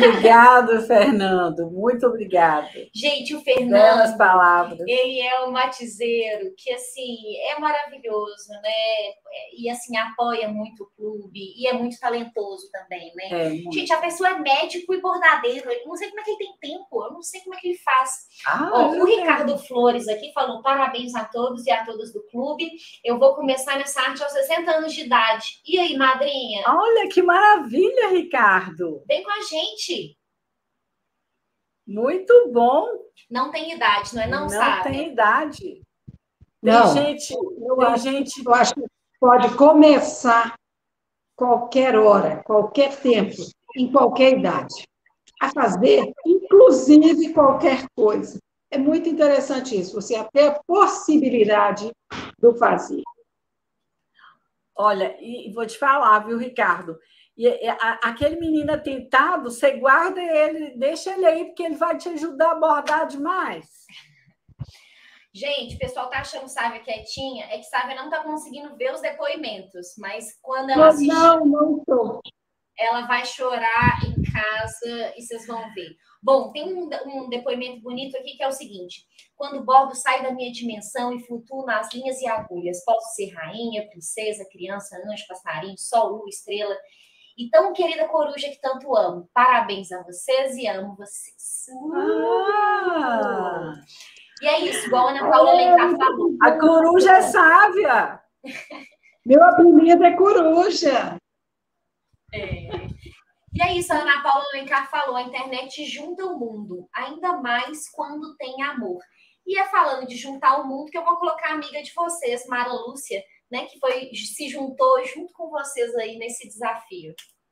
obrigado, Fernando. Muito obrigado. Gente, o Fernando, belas palavras. Ele é um matizeiro que, assim, é maravilhoso, né? E, assim, apoia muito o clube e é muito talentoso também, né? Gente, a pessoa é médico e bordadeiro. Eu não sei como é que ele tem tempo, eu não sei como é que ele faz. O Ricardo Flores aqui falou parabéns a todos e a todas do clube. Eu vou começar nessa arte aos 60 anos de idade. E aí, madrinha? Olha, que maravilha, Ricardo. Vem com a gente. Muito bom. Não tem idade, não é? Não sabe. Não tem idade. Não, eu acho que pode começar qualquer hora, qualquer tempo, em qualquer idade, a fazer, inclusive, qualquer coisa. É muito interessante isso, você ter a possibilidade do fazer. Olha, e vou te falar, viu, Ricardo? Aquele menino atentado, você guarda ele, deixa ele aí, porque ele vai te ajudar a bordar demais. Gente, o pessoal tá achando Sávia quietinha, é que Sávia não tá conseguindo ver os depoimentos, mas quando ela assistir, não tô. Ela vai chorar em casa e vocês vão ver. Bom, tem um depoimento bonito aqui que é o seguinte: quando bordo, sai da minha dimensão e flutuo nas linhas e agulhas. Posso ser rainha, princesa, criança, anjo, passarinho, sol, lua, estrela. E tão querida coruja que tanto amo. Parabéns a vocês e amo vocês. E é isso, igual a Ana Paula Alencar falou. A coruja é Sávia. Meu apelido é coruja. E é isso, a Ana Paula Alencar falou, a internet junta o mundo, ainda mais quando tem amor. E é falando de juntar o mundo que eu vou colocar a amiga de vocês, Mara Lúcia, né, que se juntou junto com vocês aí nesse desafio.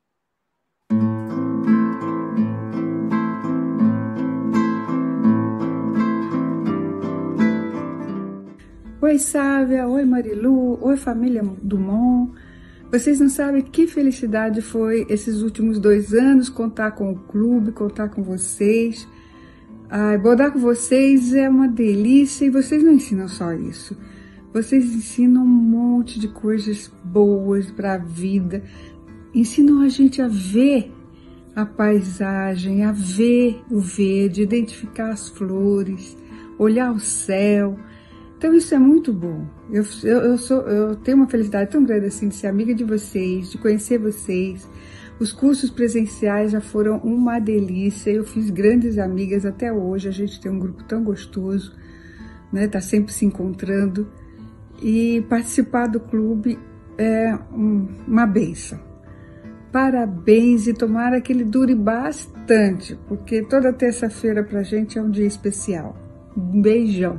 Oi, Sávia. Oi, Marilu. Oi, família Dumont. Vocês não sabem que felicidade foi esses últimos 2 anos contar com o clube, contar com vocês. Bordar com vocês é uma delícia e vocês não ensinam só isso. Vocês ensinam um monte de coisas boas para a vida. Ensinam a gente a ver a paisagem, a ver o verde, identificar as flores, olhar o céu. Então isso é muito bom. Eu tenho uma felicidade tão grande assim de ser amiga de vocês, de conhecer vocês. Os cursos presenciais já foram uma delícia. Eu fiz grandes amigas até hoje. A gente tem um grupo tão gostoso, né? Tá sempre se encontrando. E participar do clube é uma bênção. Parabéns e tomara que ele dure bastante, porque toda terça-feira pra gente é um dia especial. Um beijão.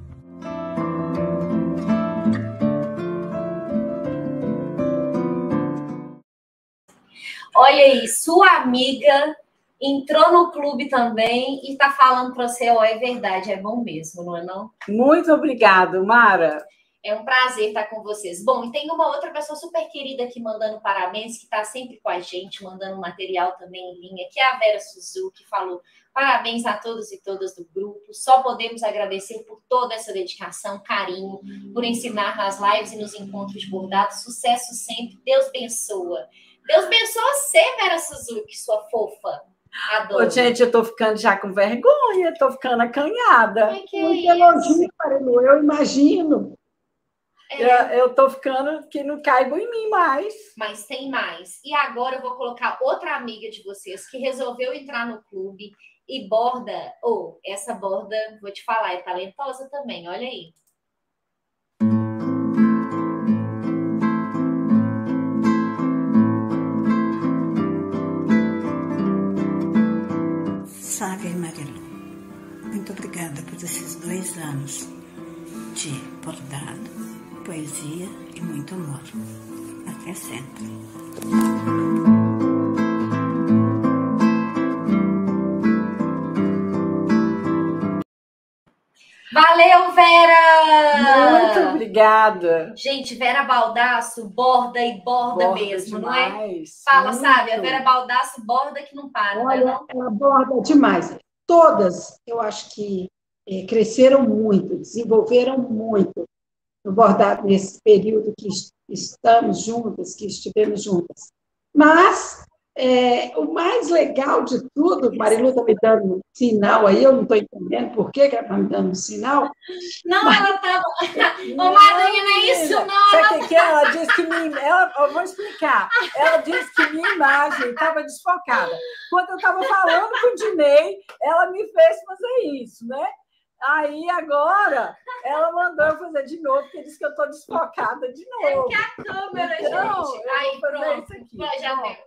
Olha aí, sua amiga entrou no clube também e tá falando para você, é verdade, é bom mesmo, não é não? Muito obrigado, Mara. É um prazer estar com vocês. Bom, e tem uma outra pessoa super querida aqui mandando parabéns, que está sempre com a gente, mandando material também em linha, que é a Vera Suzuki, que falou parabéns a todos e todas do grupo. Só podemos agradecer por toda essa dedicação, carinho, por ensinar nas lives e nos encontros de bordado. Sucesso sempre. Deus abençoa. Deus abençoe você, Vera Suzuki, sua fofa. Adoro. Ô, gente, eu tô ficando já com vergonha, tô ficando acanhada. Que muito elogio, Marilu, eu imagino. Eu tô ficando que não caibo em mim mais. Mas tem mais. E agora eu vou colocar outra amiga de vocês que resolveu entrar no clube e borda. Essa borda, vou te falar, é talentosa também, olha aí. Sávia e Marilu, muito obrigada por esses 2 anos de bordado, poesia e muito amor. Até sempre. Valeu, Vera! Muito obrigada. Gente, Vera Baldasso borda e borda mesmo, demais, não é? Fala, muito. sabe? A Vera Baldasso borda que não para. Olha, não? ela borda demais. Todas, eu acho que cresceram muito, desenvolveram muito no bordado nesse período que estamos juntas, que estivemos juntas. Mas O mais legal de tudo, Marilu está me dando um sinal aí, eu não estou entendendo por que ela está me dando um sinal. Não, mas... ela estava... Ô, madrinha, não é isso, não. Sabe o que ela disse que eu vou explicar. Ela disse que minha imagem estava desfocada. Quando eu estava falando com o Dinei, ela me fez fazer isso, né? Aí, agora, ela mandou eu fazer de novo, porque disse que eu estou desfocada de novo. É que a câmera, então, gente. Aí, pronto. Isso aqui. Já deu.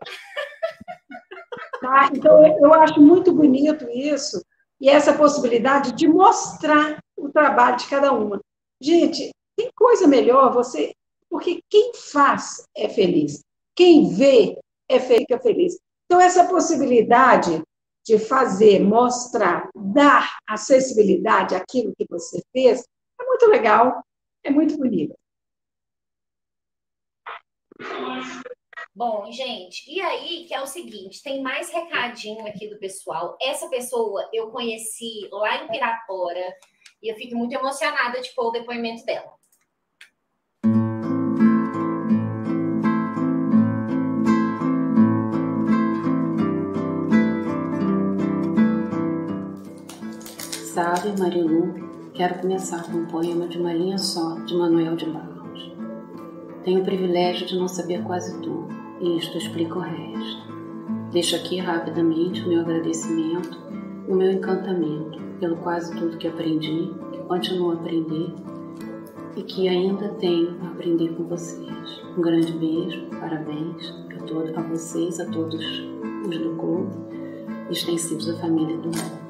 Tá? Então, eu acho muito bonito isso, e essa possibilidade de mostrar o trabalho de cada uma. Gente, tem coisa melhor você... Porque quem faz é feliz. Quem vê fica feliz. Então, essa possibilidade de fazer, mostrar, dar acessibilidade àquilo que você fez, é muito legal, é muito bonito. Bom, gente, e aí que é o seguinte, tem mais recadinho aqui do pessoal. Essa pessoa eu conheci lá em Pirapora e eu fico muito emocionada de pôr o depoimento dela. Salve, Marilu. Quero começar com um poema de uma linha só, de Manuel de Barros. Tenho o privilégio de não saber quase tudo, e isto explica o resto. Deixo aqui rapidamente o meu agradecimento e o meu encantamento pelo quase tudo que aprendi, que continuo a aprender e que ainda tenho a aprender com vocês. Um grande beijo, parabéns a vocês, a todos os do clube, extensivos à família do mundo.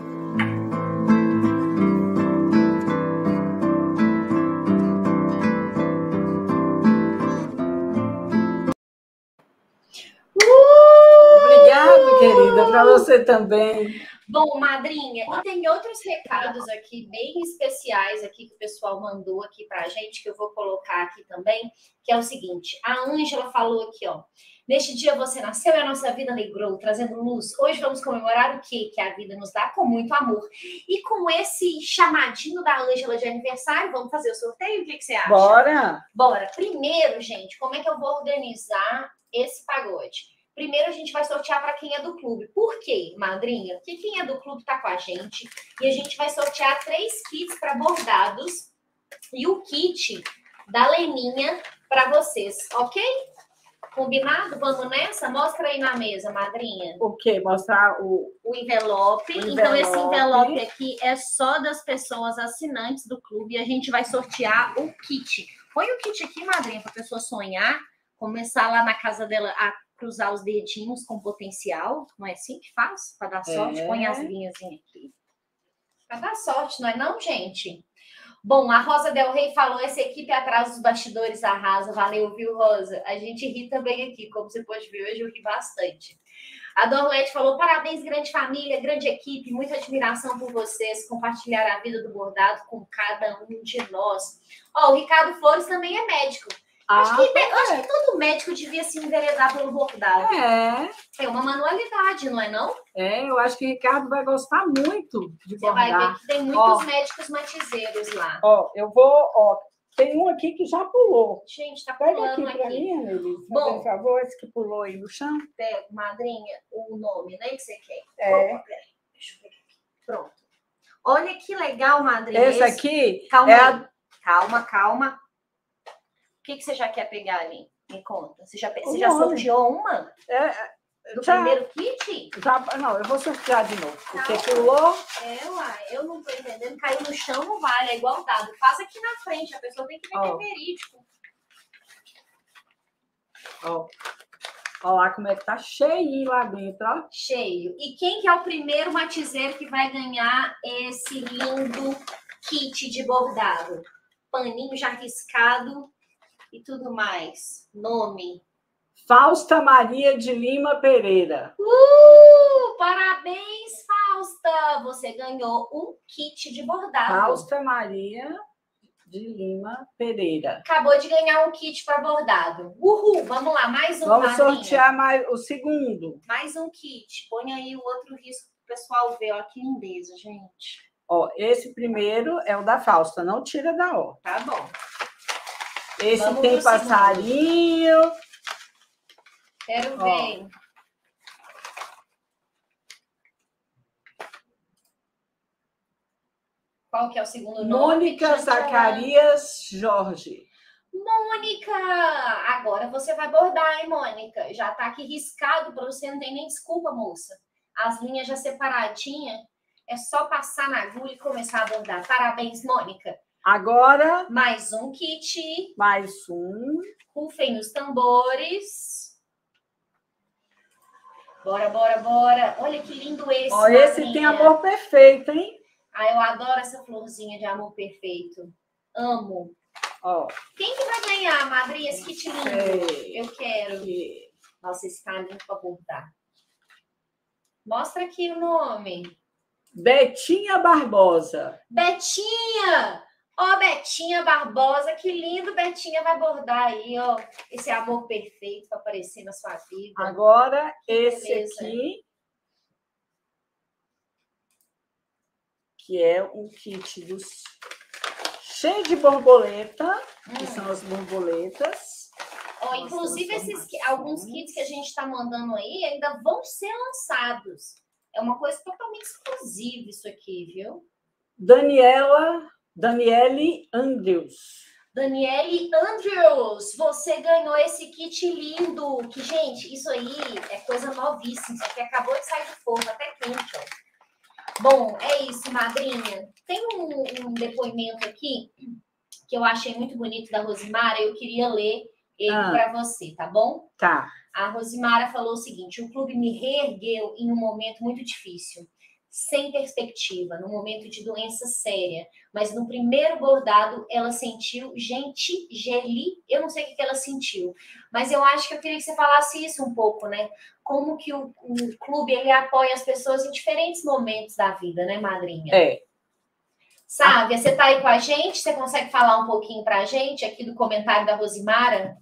Obrigada, querida, para você também. Bom, madrinha, e tem outros recados aqui bem especiais aqui que o pessoal mandou aqui pra gente, que eu vou colocar aqui também, que é o seguinte, a Ângela falou aqui, ó, neste dia você nasceu e a nossa vida alegrou, trazendo luz. Hoje vamos comemorar o quê? Que a vida nos dá com muito amor. E com esse chamadinho da Ângela de aniversário, vamos fazer o sorteio? O que você acha? Bora! Bora! Primeiro, gente, como é que eu vou organizar esse pagode? Primeiro a gente vai sortear para quem é do clube. Por quê, madrinha? Porque quem é do clube tá com a gente e a gente vai sortear 3 kits para bordados e o kit da Leninha para vocês, ok? Combinado? Vamos nessa? Mostra aí na mesa, madrinha. O quê? Mostrar o envelope. Então, esse envelope aqui é só das pessoas assinantes do clube e a gente vai sortear o kit. Põe o kit aqui, madrinha, para a pessoa sonhar, começar lá na casa dela a cruzar os dedinhos com potencial. Não é assim que faz? Para dar sorte? Põe as linhas aqui. Para dar sorte, não é não, gente? Bom, a Rosa Del Rey falou, essa equipe atrás dos bastidores arrasa. Valeu, viu, Rosa? A gente ri também aqui, como você pode ver hoje, eu ri bastante. A Dorlete falou, parabéns, grande família, grande equipe, muita admiração por vocês, compartilhar a vida do bordado com cada um de nós. Ó, o Ricardo Flores também é médico. Acho que todo médico devia se enveredar pelo bordado. É uma manualidade, não é não? Eu acho que o Ricardo vai gostar muito de bordar. Você vai ver que tem muitos médicos matizeiros lá. Tem um aqui que já pulou. Gente, tá pulando aqui. Pega aqui pra mim, Annelise. Bom, por favor, esse que pulou aí no chão. Pega, madrinha, o nome, né, que você quer. Deixa eu ver aqui. Pronto. Olha que legal, madrinha. Esse aqui Calma. O que você já quer pegar ali? Me conta. Você já sorteou uma? Do primeiro kit? Não, eu vou sortear de novo. Porque pulou. Eu não tô entendendo. Caiu no chão não vale, é igual dado. Faz aqui na frente, a pessoa tem que ver que é verídico. Olha lá como é que tá cheinho lá dentro, ó. Cheio. E quem que é o primeiro matizeiro que vai ganhar esse lindo kit de bordado? Paninho já riscado e tudo mais. Nome. Fausta Maria de Lima Pereira. Parabéns, Fausta! Você ganhou um kit de bordado. Fausta Maria de Lima Pereira. Acabou de ganhar um kit para bordado. Uhul! Vamos lá, mais um. Vamos sortear mais o segundo. Mais um kit. Põe aí o outro risco para o pessoal ver. Ó, que lindeza, gente. Esse primeiro é o da Fausta. Não tira da ó. Tá bom. Esse tem passarinho. Quero ver. Qual que é o segundo nome? Mônica Zacarias Jorge. Mônica! Agora você vai bordar, hein, Mônica? Já tá aqui riscado para você, não tem nem desculpa, moça. As linhas já separadinhas. É só passar na agulha e começar a bordar. Parabéns, Mônica. Agora... mais um kit. Mais um. Rufem os tambores. Bora, bora, bora. Olha que lindo esse. Ó, esse tem amor perfeito, hein? Ah, eu adoro essa florzinha de amor perfeito. Amo. Ó. Quem que vai ganhar, madrinha, esse kit lindo? Eu quero. Nossa, esse tá lindo pra bordar. Mostra aqui o nome. Betinha Barbosa. Betinha! Ó, Betinha Barbosa, que lindo, Betinha vai bordar aí, ó. Esse amor perfeito para aparecer na sua vida. Agora, que esse beleza. aqui, que é um kit cheio de borboleta, que são as borboletas. Ó, inclusive, alguns kits que a gente está mandando aí ainda vão ser lançados. É uma coisa totalmente exclusiva isso aqui, viu? Daniele Andrews. Daniele Andrews, você ganhou esse kit lindo. Que, gente, isso aí é coisa novíssima. Isso aqui acabou de sair do forno, até quente, ó. Bom, é isso, madrinha. Tem um depoimento aqui que eu achei muito bonito da Rosimara. Eu queria ler ele para você, tá bom? Tá. A Rosimara falou o seguinte: o clube me reergueu em um momento muito difícil, sem perspectiva, num momento de doença séria. Mas no primeiro bordado, ela sentiu, eu não sei o que ela sentiu, mas eu acho que eu queria que você falasse isso um pouco, né? Como que o clube, ele apoia as pessoas em diferentes momentos da vida, né, madrinha? É. Sávia, você tá aí com a gente? Você consegue falar um pouquinho pra gente aqui do comentário da Rosimara?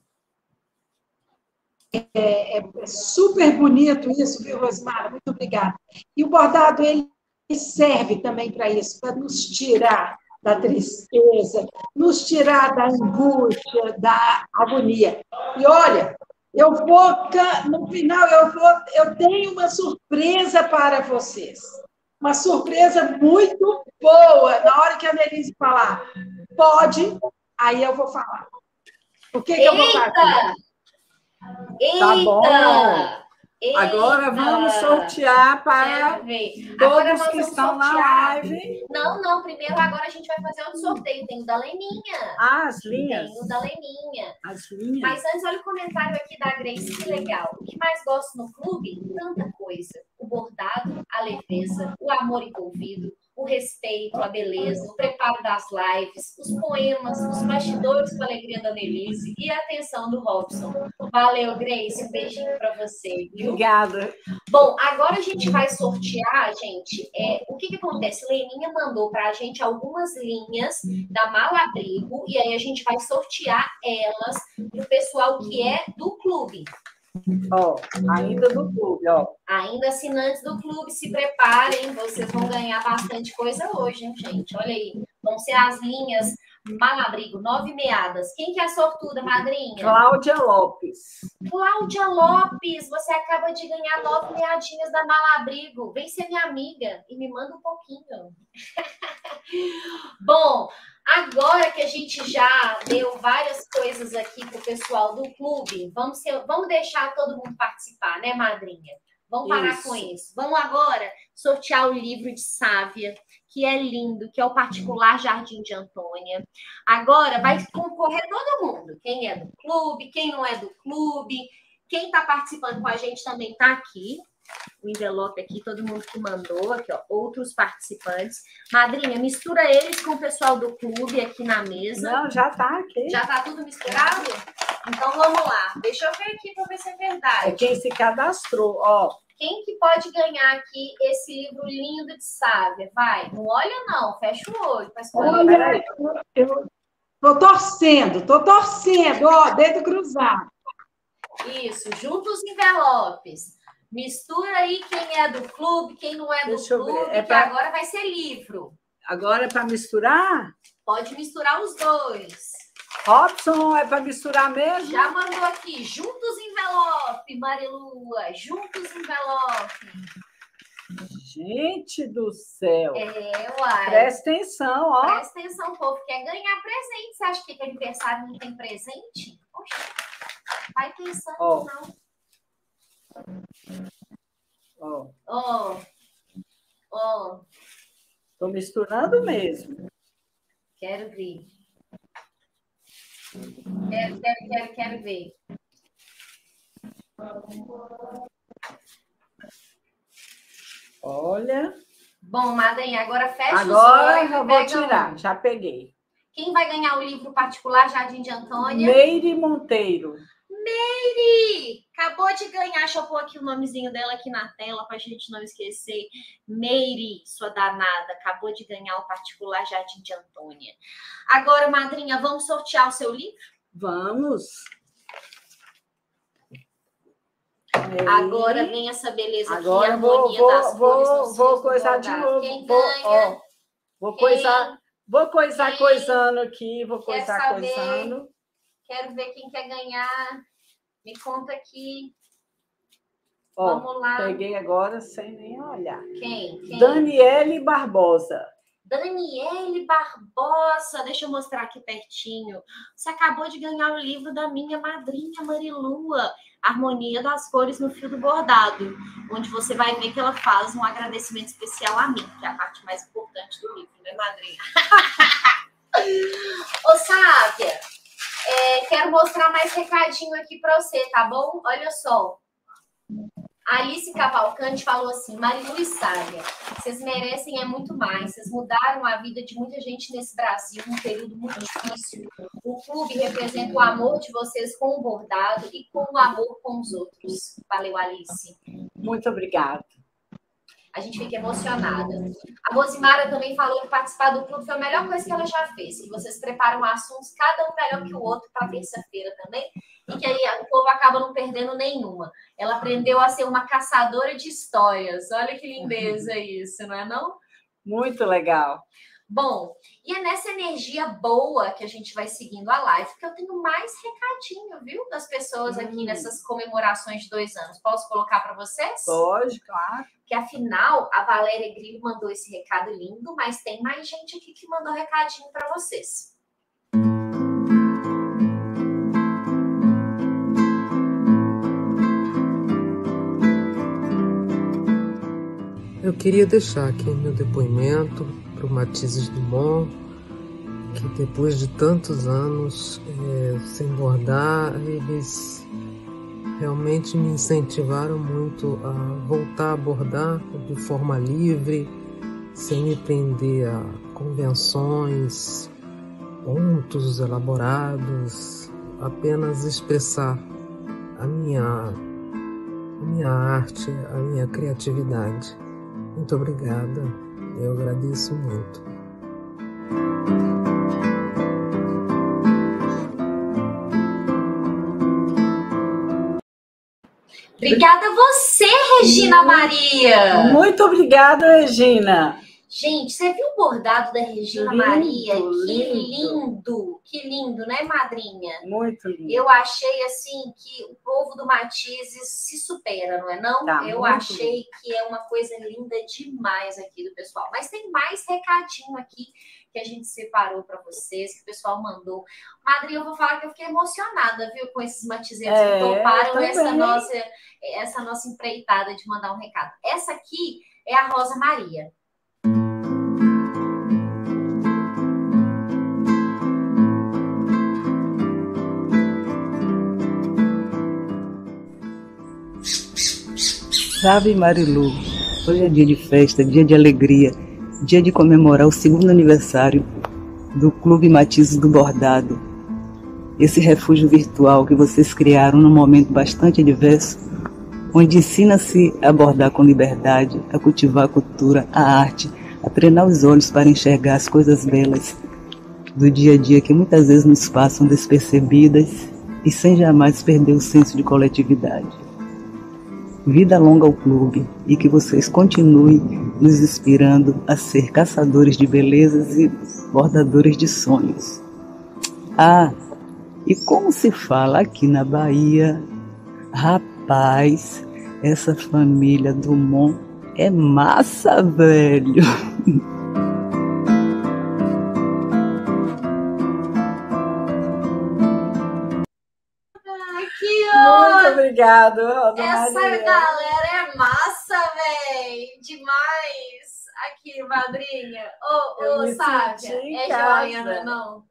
É super bonito isso, viu, Rosimara? Muito obrigada. E o bordado, ele serve também para isso, para nos tirar da tristeza, nos tirar da angústia, da agonia. E olha, no final, eu tenho uma surpresa para vocês. Uma surpresa muito boa. Na hora que a Annelise falar, pode, aí eu vou falar. O que eu vou fazer? Eita! Tá bom. Eita! Agora vamos sortear para todos que estão na live. Não, primeiro agora a gente vai fazer outro sorteio. Tem o da Leninha. As linhas. Tem o da Leninha. As linhas. Mas antes, olha o comentário aqui da Grace, que legal. O que mais gosto no clube? Tanta coisa. O bordado, a leveza, o amor envolvido, o respeito, a beleza, o preparo das lives, os poemas, os bastidores com a alegria da Annelise e a atenção do Robson. Valeu, Grace. Um beijinho para você, viu? Obrigada. Bom, agora a gente vai sortear, gente. O que acontece? Leninha mandou para a gente algumas linhas da Malabrigo e aí a gente vai sortear elas para o pessoal que é do clube. Ó, ainda do clube, ó. Ainda assinantes do clube, se preparem, vocês vão ganhar bastante coisa hoje, hein, gente? Olha aí, vão ser as linhas Malabrigo, 9 meadas. Quem que é a sortuda, madrinha? Cláudia Lopes. Cláudia Lopes, você acaba de ganhar 9 meadinhas da Malabrigo. Vem ser minha amiga e me manda um pouquinho. Bom, agora que a gente já deu várias coisas aqui pro pessoal do clube, vamos deixar todo mundo participar, né, madrinha? Vamos parar com isso. Vamos agora sortear o livro de Sávia, que é lindo, que é o Particular Jardim de Antônia. Agora vai concorrer todo mundo. Quem é do clube, quem não é do clube, quem está participando com a gente também está aqui. O envelope aqui, todo mundo que mandou, aqui, ó, outros participantes. Madrinha, mistura eles com o pessoal do clube aqui na mesa. Não, já tá aqui. Já tá tudo misturado? Então vamos lá. Deixa eu ver aqui para ver se é verdade. É quem se cadastrou, ó. Quem que pode ganhar aqui esse livro lindo de Sávia? Vai, não olha não, fecha o olho para escolher. Olha, eu tô torcendo, ó, dedo cruzado. Isso, junta os envelopes. Mistura aí quem é do clube, quem não é do clube, que agora vai ser livro. Agora é para misturar? Pode misturar os dois. Robson, é para misturar mesmo? Já mandou aqui, junta os envelopes, Marilua, junta os envelopes. Gente do céu. Uai. Presta atenção, ó. Presta atenção, o povo quer ganhar presente. Você acha que aniversário não tem presente? Poxa, vai pensando, não. Ó. Tô misturando mesmo. Quero ver. Quero ver. Olha. Bom, madrinha, agora fecha os olhos. Agora eu vou tirar, já peguei. Quem vai ganhar o livro particular Jardim de Antônia? Meire Monteiro. Meire! Acabou de ganhar. Deixa eu pôr aqui o nomezinho dela aqui na tela para a gente não esquecer. Meire, sua danada, acabou de ganhar o particular Jardim de Antônia. Agora, madrinha, vamos sortear o seu livro? Vamos. Agora vem essa beleza aqui, agora a harmonia das cores. Vou coisar de novo. Quem ganha? Vou coisar coisando aqui, vou coisar coisando. Quero ver quem quer ganhar. Me conta aqui. Vamos lá. Peguei agora sem nem olhar. Quem? Daniele Barbosa. Daniele Barbosa, deixa eu mostrar aqui pertinho. Você acabou de ganhar o livro da minha madrinha Marilua, Harmonia das Cores no Fio do Bordado, onde você vai ver que ela faz um agradecimento especial a mim, que é a parte mais importante do livro, né, madrinha? Ô, Sávia, quero mostrar mais recadinho aqui para você, tá bom? Olha só. A Alice Cavalcante falou assim: Marilu e Sávia, vocês merecem muito mais. Vocês mudaram a vida de muita gente nesse Brasil, num período muito difícil. O clube representa o amor de vocês com o bordado e com o amor com os outros. Valeu, Alice. Muito obrigada. A gente fica emocionada. A Rosimara também falou que participar do clube foi a melhor coisa que ela já fez. Que vocês preparam assuntos, cada um melhor que o outro, para terça-feira também. E que aí o povo acaba não perdendo nenhuma. Ela aprendeu a ser uma caçadora de histórias. Olha que lindeza isso, não é não? Muito legal. Bom, e é nessa energia boa que a gente vai seguindo a live, que eu tenho mais recadinho, viu? Das pessoas aqui nessas comemorações de 2 anos. Posso colocar para vocês? Pode, claro. Que afinal, a Valéria Grillo mandou esse recado lindo, mas tem mais gente aqui que mandou recadinho para vocês. Eu queria deixar aqui o meu depoimento para o Matizes Dumont, que depois de tantos anos sem bordar, eles realmente me incentivaram muito a voltar a bordar de forma livre, sem me prender a convenções, pontos elaborados, apenas expressar a minha arte, a minha criatividade. Muito obrigada, eu agradeço muito. Obrigada a você, Regina Maria. Muito obrigada, Regina. Gente, você viu o bordado da Regina Maria? Que lindo, né, madrinha? Muito lindo. Eu achei, assim, que o povo do Matizes se supera, não é não? Tá, eu achei que é uma coisa linda demais aqui do pessoal. Mas tem mais recadinho aqui que a gente separou para vocês, que o pessoal mandou. Madrinha, eu vou falar que eu fiquei emocionada, viu, com esses matizeiros que toparam essa nossa empreitada de mandar um recado. Essa aqui é a Rosa Maria. Sávia e Marilu, hoje é dia de festa, dia de alegria, dia de comemorar o 2º aniversário do Clube Matizes do Bordado. Esse refúgio virtual que vocês criaram num momento bastante adverso, onde ensina-se a bordar com liberdade, a cultivar a cultura, a arte, a treinar os olhos para enxergar as coisas belas do dia a dia que muitas vezes nos passam despercebidas e sem jamais perder o senso de coletividade. Vida longa ao clube e que vocês continuem nos inspirando a ser caçadores de belezas e bordadores de sonhos. Ah, e como se fala aqui na Bahia, rapaz, essa família Dumont é massa, velho. Muito obrigada, Essa Maria. galera é massa, véi! Demais! Aqui, madrinha. Ô, Sávia, é joia, não é não?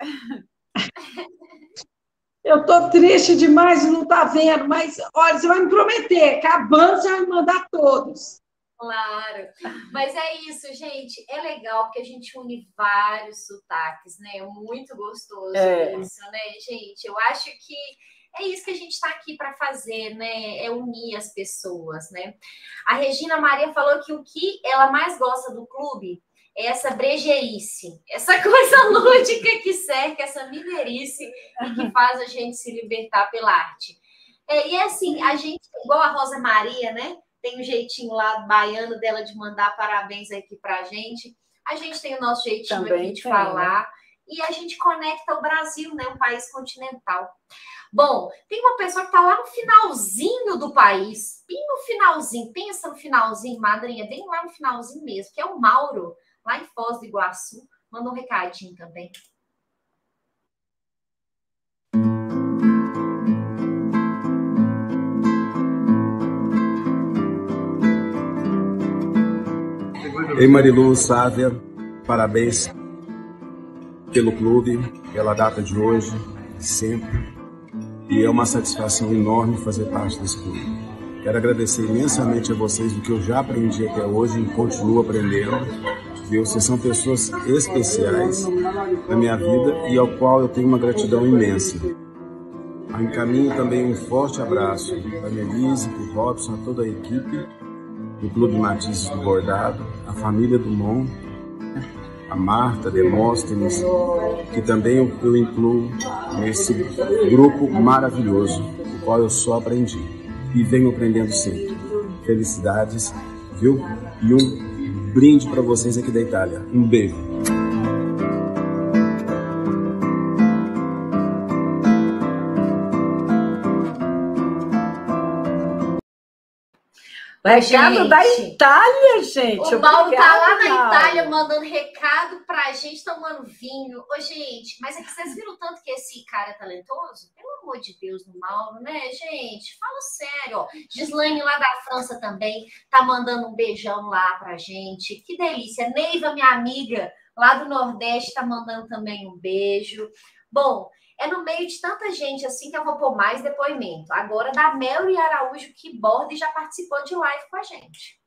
Eu tô triste demais e não tá vendo, mas olha, você vai me prometer, acabando, você vai me mandar todos. Claro, mas é isso, gente. É legal porque a gente une vários sotaques, né? É muito gostoso isso, né, gente? Eu acho que é isso que a gente está aqui para fazer, né? É unir as pessoas, né? A Regina Maria falou que o que ela mais gosta do clube é essa brejeirice, essa coisa lúdica que cerca, essa mineirice e que faz a gente se libertar pela arte. E assim, a gente, igual a Rosa Maria, né? Tem um jeitinho lá baiano dela de mandar parabéns aqui pra gente. A gente tem o nosso jeitinho também aqui de falar. E a gente conecta o Brasil, né? Um país continental. Bom, tem uma pessoa que tá lá no finalzinho do país. Bem no finalzinho. Pensa no finalzinho, madrinha. Bem lá no finalzinho mesmo. Que é o Mauro, lá em Foz do Iguaçu. Mandou um recadinho também. Ei, Marilu, Sávia, parabéns pelo clube, pela data de hoje, sempre. E é uma satisfação enorme fazer parte desse clube. Quero agradecer imensamente a vocês do que eu já aprendi até hoje e continuo aprendendo. Viu? Vocês são pessoas especiais na minha vida e ao qual eu tenho uma gratidão imensa. Encaminho também um forte abraço para a Melise, para o Robson, a toda a equipe do Clube Matizes do Bordado, a família do Mon, a Marta, Demóstenes, que também eu incluo nesse grupo maravilhoso, o qual eu só aprendi e venho aprendendo sempre. Felicidades, viu? E um brinde para vocês aqui da Itália. Um beijo. Recado da Itália, gente. O Paulo tá lá na Itália mandando recado pra gente, tomando vinho. Ô, gente, mas é que vocês viram tanto que esse cara é talentoso? Pelo amor de Deus, no Mauro, né, gente? Fala sério, ó. Gislaine lá da França também tá mandando um beijão lá pra gente. Que delícia. Neiva, minha amiga lá do Nordeste, tá mandando também um beijo. Bom, é no meio de tanta gente assim que eu vou pôr mais depoimento. Agora da Mary Araújo, que borda e já participou de live com a gente.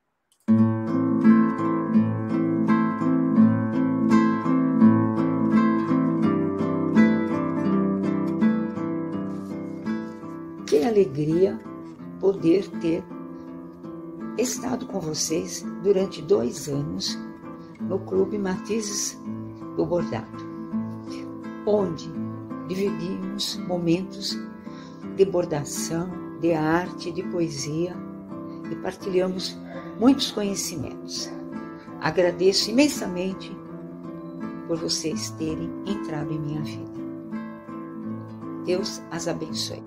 Que alegria poder ter estado com vocês durante 2 anos no Clube Matizes do Bordado, onde dividimos momentos de bordação, de arte, de poesia e partilhamos muitos conhecimentos. Agradeço imensamente por vocês terem entrado em minha vida. Deus as abençoe.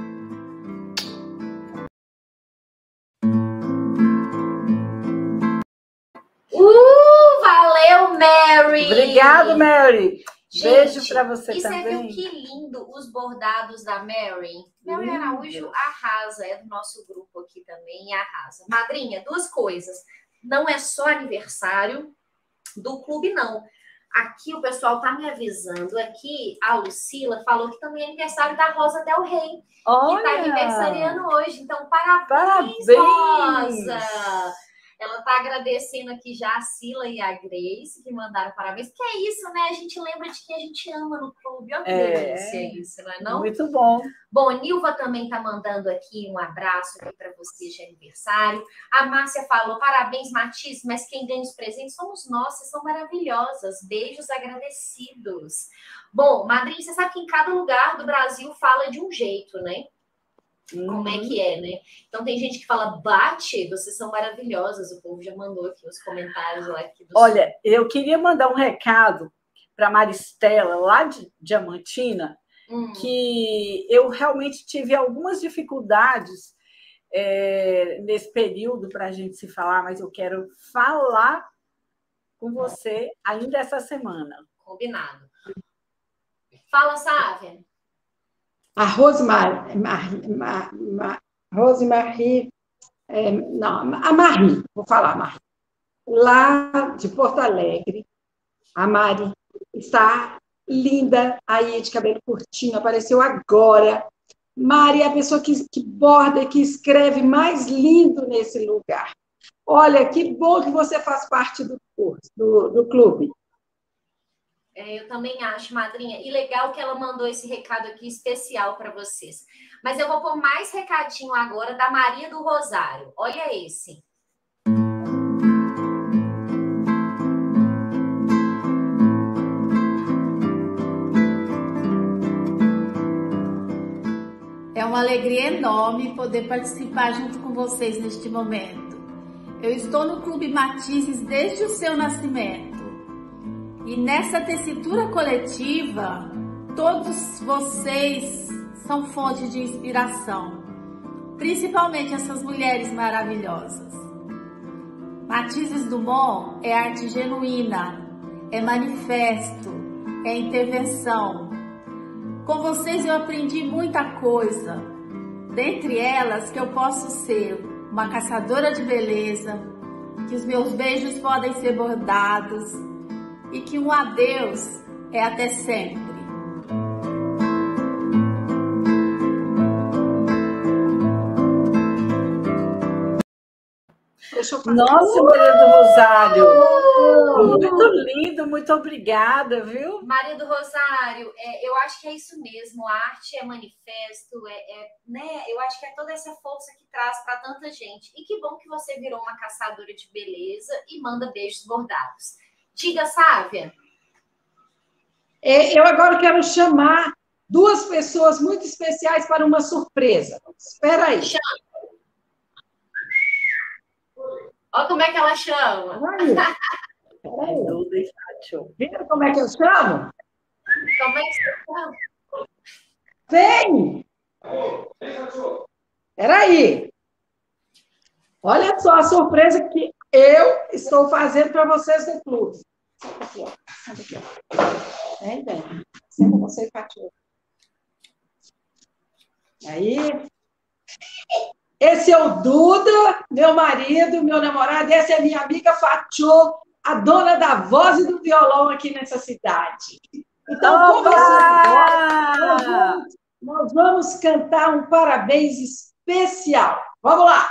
Valeu, Mary! Obrigado, Mary! Beijo para você e também. E você viu que lindo os bordados da Mary? Mary Araújo arrasa, é do nosso grupo aqui também, e arrasa. Madrinha, 2 coisas. Não é só aniversário do clube, não. Aqui o pessoal tá me avisando. Aqui a Lucila falou que também é aniversário da Rosa Del Rey, que tá aniversariando hoje. Então, parabéns! Rosa! Ela tá agradecendo aqui já a Sila e a Grace, que mandaram parabéns. Que é isso, né? A gente lembra de quem a gente ama no clube. Olha que delícia isso, não é não? Muito bom. Bom, a Nilva também tá mandando aqui um abraço aqui para você de aniversário. A Márcia falou, parabéns, Matiz, mas quem ganha os presentes somos nós, vocês são maravilhosas. Beijos agradecidos. Bom, madrinha, você sabe que em cada lugar do Brasil fala de um jeito, né? Como é que é, né? Então tem gente que fala, bate, vocês são maravilhosas. O povo já mandou aqui os comentários lá aqui do Olha, eu queria mandar um recado para Maristela, lá de Diamantina, que eu realmente tive algumas dificuldades nesse período para a gente se falar, mas eu quero falar com você ainda essa semana. Combinado. Fala, Sávia. A Rosemarie, a Marie, vou falar, Marie. Lá de Porto Alegre, a Mari está linda aí, de cabelo curtinho, apareceu agora. Mari é a pessoa que borda e que escreve mais lindo nesse lugar. Olha, que bom que você faz parte do curso, do clube. Eu também acho, madrinha. E legal que ela mandou esse recado aqui especial para vocês. Mas eu vou pôr mais recadinho agora da Maria do Rosário. Olha esse. É uma alegria enorme poder participar junto com vocês neste momento. Eu estou no Clube Matizes desde o seu nascimento. E nessa tessitura coletiva, todos vocês são fonte de inspiração. Principalmente essas mulheres maravilhosas. Matizes Dumont é arte genuína, é manifesto, é intervenção. Com vocês eu aprendi muita coisa, dentre elas que eu posso ser uma caçadora de beleza, que os meus beijos podem ser bordados e que um adeus é até sempre. Nossa, Maria do Rosário, muito lindo, muito obrigada, viu? Maria do Rosário, eu acho que é isso mesmo, a arte é manifesto, né? Eu acho que é toda essa força que traz para tanta gente. E que bom que você virou uma caçadora de beleza e manda beijos bordados. Diga, Sávia. Eu agora quero chamar duas pessoas muito especiais para uma surpresa. Espera aí. Chama. Olha como é que ela chama. Viram como é que eu chamo? Como é que você chama? Vem! Espera aí. Olha só a surpresa que eu estou fazendo para vocês do clube. Aqui, ó. Senta aqui, ó. Vem. Senta você e Fatiô. Aí. Esse é o Duda, meu marido, meu namorado. Essa é a minha amiga Fatiô, a dona da voz e do violão aqui nessa cidade. Então, nós vamos cantar um parabéns especial. Vamos lá!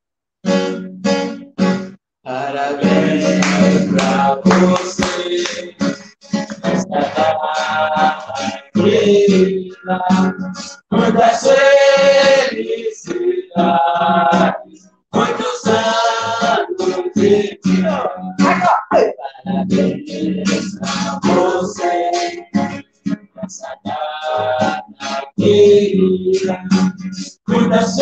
Parabéns pra você, nesta data querida, muitas felicidades, muitos anos de vida. Parabéns pra você, nesta data querida, muitas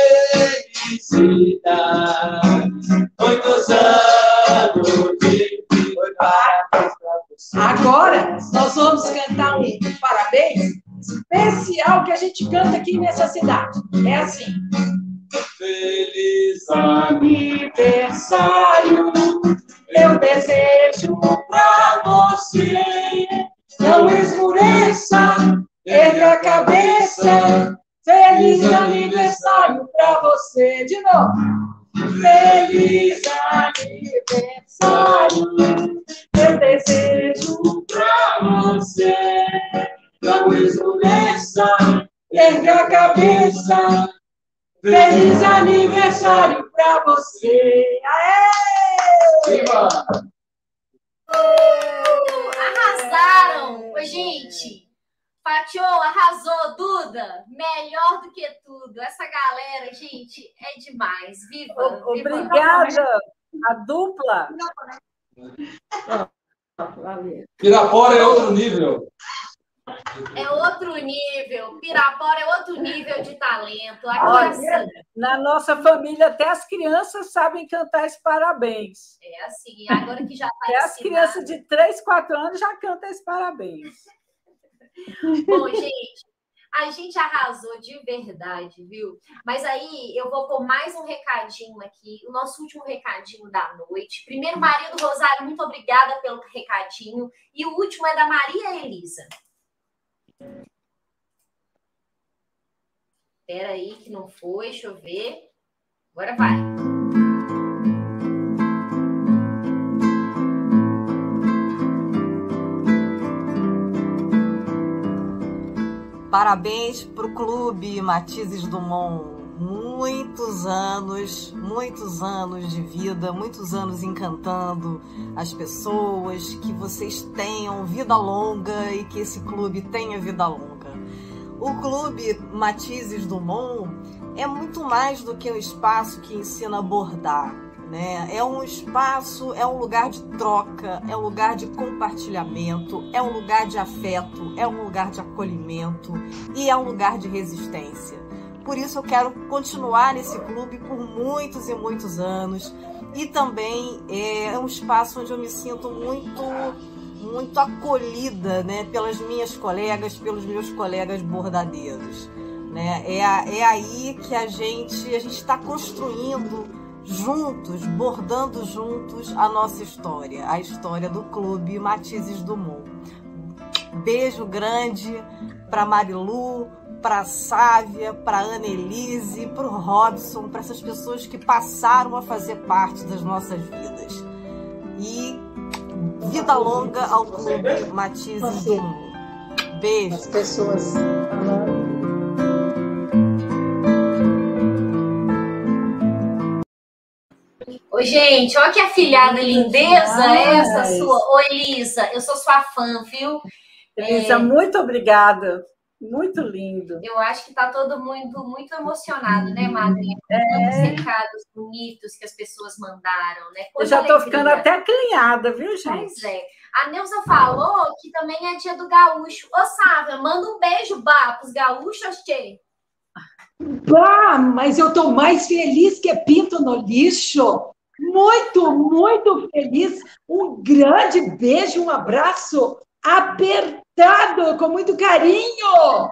felicidades, muitos anos de vida. Agora, nós vamos cantar um parabéns especial que a gente canta aqui nessa cidade. É assim. Feliz aniversário, eu desejo pra você. Não esmoreça, erga a cabeça. Feliz aniversário pra você. De novo. Feliz aniversário, eu desejo pra você. Não esmoreça, erga a cabeça. Feliz aniversário pra você. Aê! Viva! Arrasaram! Oi, gente! Fatiô, arrasou, Duda! Melhor do que tudo. Essa galera, gente, é demais. Viva! Obrigada! A dupla! Pirapora é outro nível. É outro nível. Pirapora é outro nível de talento. Aqui, olha, assim, na nossa família, até as crianças sabem cantar esse parabéns. É assim, agora que já está até as crianças de 3, 4 anos já cantam esse parabéns. Bom, gente, A gente arrasou de verdade, viu? Mas aí eu vou pôr mais um recadinho aqui, o nosso último recadinho da noite. Primeiro, Maria do Rosário, muito obrigada pelo recadinho. E o último é da Maria Elisa. Espera aí que não foi, deixa eu ver. Agora vai. Parabéns para o Clube Matizes Dumont. Muitos anos de vida, muitos anos encantando as pessoas, que vocês tenham vida longa e que esse clube tenha vida longa. O Clube Matizes Dumont é muito mais do que um espaço que ensina a bordar, né? É um espaço, é um lugar de troca, é um lugar de compartilhamento, é um lugar de afeto, é um lugar de acolhimento e é um lugar de resistência. Por isso eu quero continuar nesse clube por muitos e muitos anos. E também é um espaço onde eu me sinto muito acolhida, né, pelas minhas colegas, pelos meus colegas bordadeiros, né? É aí que a gente está construindo juntos, bordando juntos a nossa história, a história do Clube Matizes Dumont. Beijo grande para Marilu, para Sávia, para Annelise, para o Robson, para essas pessoas que passaram a fazer parte das nossas vidas. E vida longa ao Clube Matizes Dumont. Beijo. As pessoas. Ô, gente, olha que afilhada lindeza essa sua. Ô, Elisa, eu sou sua fã, viu? Elisa, muito obrigada. Muito lindo. Eu acho que está todo mundo muito emocionado, né, madrinha? Tantos recados bonitos que as pessoas mandaram, né? Eu já estou ficando até acanhada, viu, gente? Pois é. A Neuza falou que também é dia do gaúcho. Ô, Sávia, manda um beijo, Bá, para os gaúchos, tchê. Bah, mas eu estou mais feliz que pinto no lixo. Muito feliz. Um grande beijo, um abraço apertado, com muito carinho.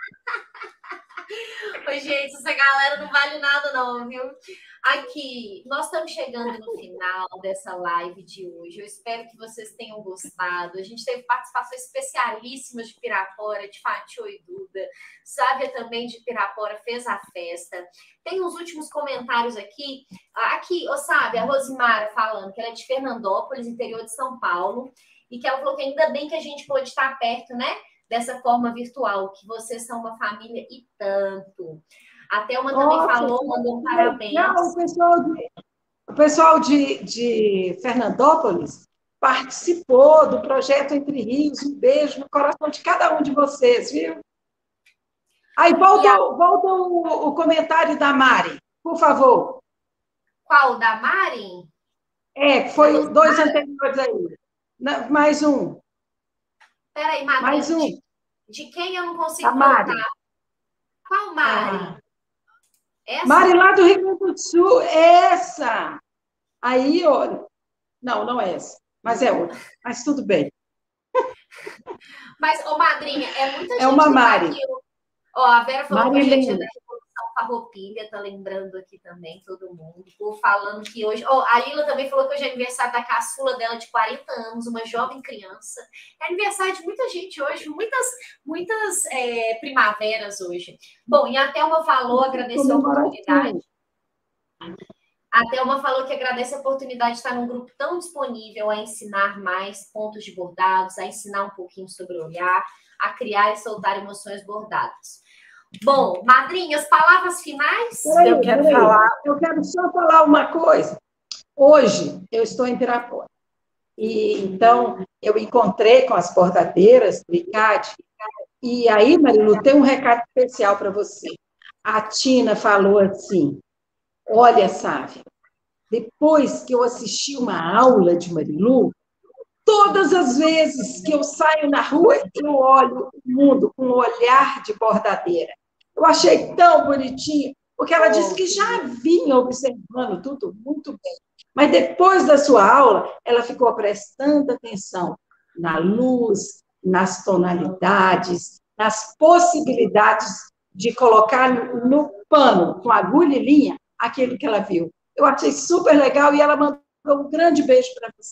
Oi, gente, essa galera não vale nada não, viu? Aqui, nós estamos chegando no final dessa live de hoje. Eu espero que vocês tenham gostado. A gente teve participações especialíssimas de Pirapora, de Fatiô e Duda. Sávia também de Pirapora fez a festa. Tem uns últimos comentários aqui. Aqui, ô Sávia, a Rosimara falando que ela é de Fernandópolis, interior de São Paulo, e que ela falou que ainda bem que a gente pôde estar perto, né? Dessa forma virtual, que vocês são uma família e tanto. A Thelma também falou, mandou um parabéns. Não, o pessoal de Fernandópolis participou do projeto Entre Rios. Um beijo no coração de cada um de vocês, viu? Aí, volta o comentário da Mari, por favor. Qual? Da Mari? Foi os dois anteriores aí. Mais um. Peraí, Mari. Mais um. De quem eu não consigo Mari. voltar? Qual Mari? Essa? Mari lá do Rio Grande do Sul. Essa. Aí, ó. Não é essa. Mas é outra. Mas tudo bem. Mas, ô, madrinha, é muita gente. É uma Mari. Aqui, ó, a Vera falou que a gente é da Revolução Farroupilha, tá lembrando aqui também todo mundo. Falando que hoje... a Lila também falou que hoje é aniversário da caçula dela de 40 anos, uma jovem criança. É aniversário de muita gente hoje, muitas primaveras hoje. Bom, e a Thelma falou, agradeceu a oportunidade. A Thelma falou que agradece a oportunidade de estar num grupo tão disponível a ensinar mais pontos de bordados, a ensinar um pouquinho sobre o olhar, a criar e soltar emoções bordadas. Bom, madrinhas, palavras finais? Eu quero só falar uma coisa. Hoje eu estou em Pirapora. E então eu encontrei com as bordadeiras do ICAD. E aí, Marilu, tem um recado especial para você. A Tina falou assim: olha, Sávia, depois que eu assisti uma aula de Marilu, todas as vezes que eu saio na rua, eu olho o mundo com um olhar de bordadeira. Eu achei tão bonitinho, porque ela disse que já vinha observando tudo muito bem. Mas depois da sua aula, ela ficou prestando atenção na luz, nas tonalidades, nas possibilidades de colocar no pano, com agulha e linha, aquilo que ela viu. Eu achei super legal e ela mandou um grande beijo para você.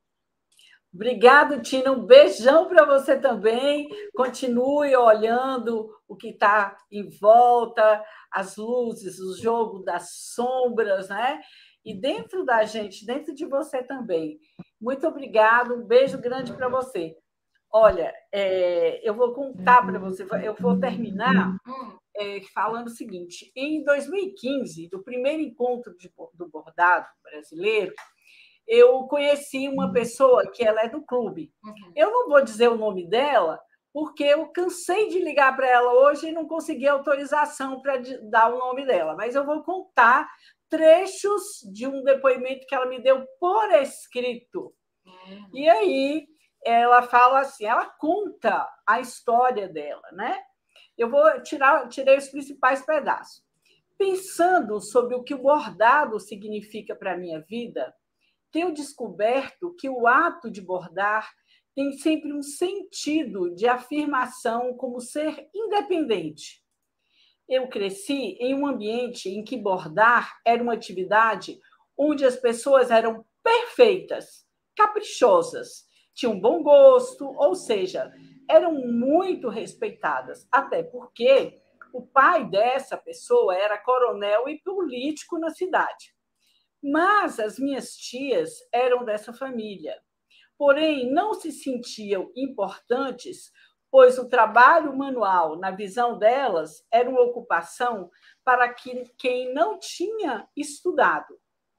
Obrigado, Tina. Um beijão para você também. Continue olhando o que está em volta, as luzes, o jogo das sombras, né? E dentro da gente, dentro de você também. Muito obrigado. Um beijo grande para você. Olha, eu vou contar para você, eu vou terminar falando o seguinte. Em 2015, do primeiro encontro do bordado brasileiro, eu conheci uma pessoa que ela é do clube. Eu não vou dizer o nome dela, porque eu cansei de ligar para ela hoje e não consegui autorização para dar o nome dela. Mas eu vou contar trechos de um depoimento que ela me deu por escrito. E aí ela fala assim, ela conta a história dela, né? Eu tirei os principais pedaços. Pensando sobre o que o bordado significa para a minha vida, tenho descoberto que o ato de bordar tem sempre um sentido de afirmação como ser independente. Eu cresci em um ambiente em que bordar era uma atividade onde as pessoas eram perfeitas, caprichosas, tinham bom gosto, ou seja, eram muito respeitadas, até porque o pai dessa pessoa era coronel e político na cidade. Mas as minhas tias eram dessa família. Porém, não se sentiam importantes, pois o trabalho manual, na visão delas, era uma ocupação para quem não tinha estudado.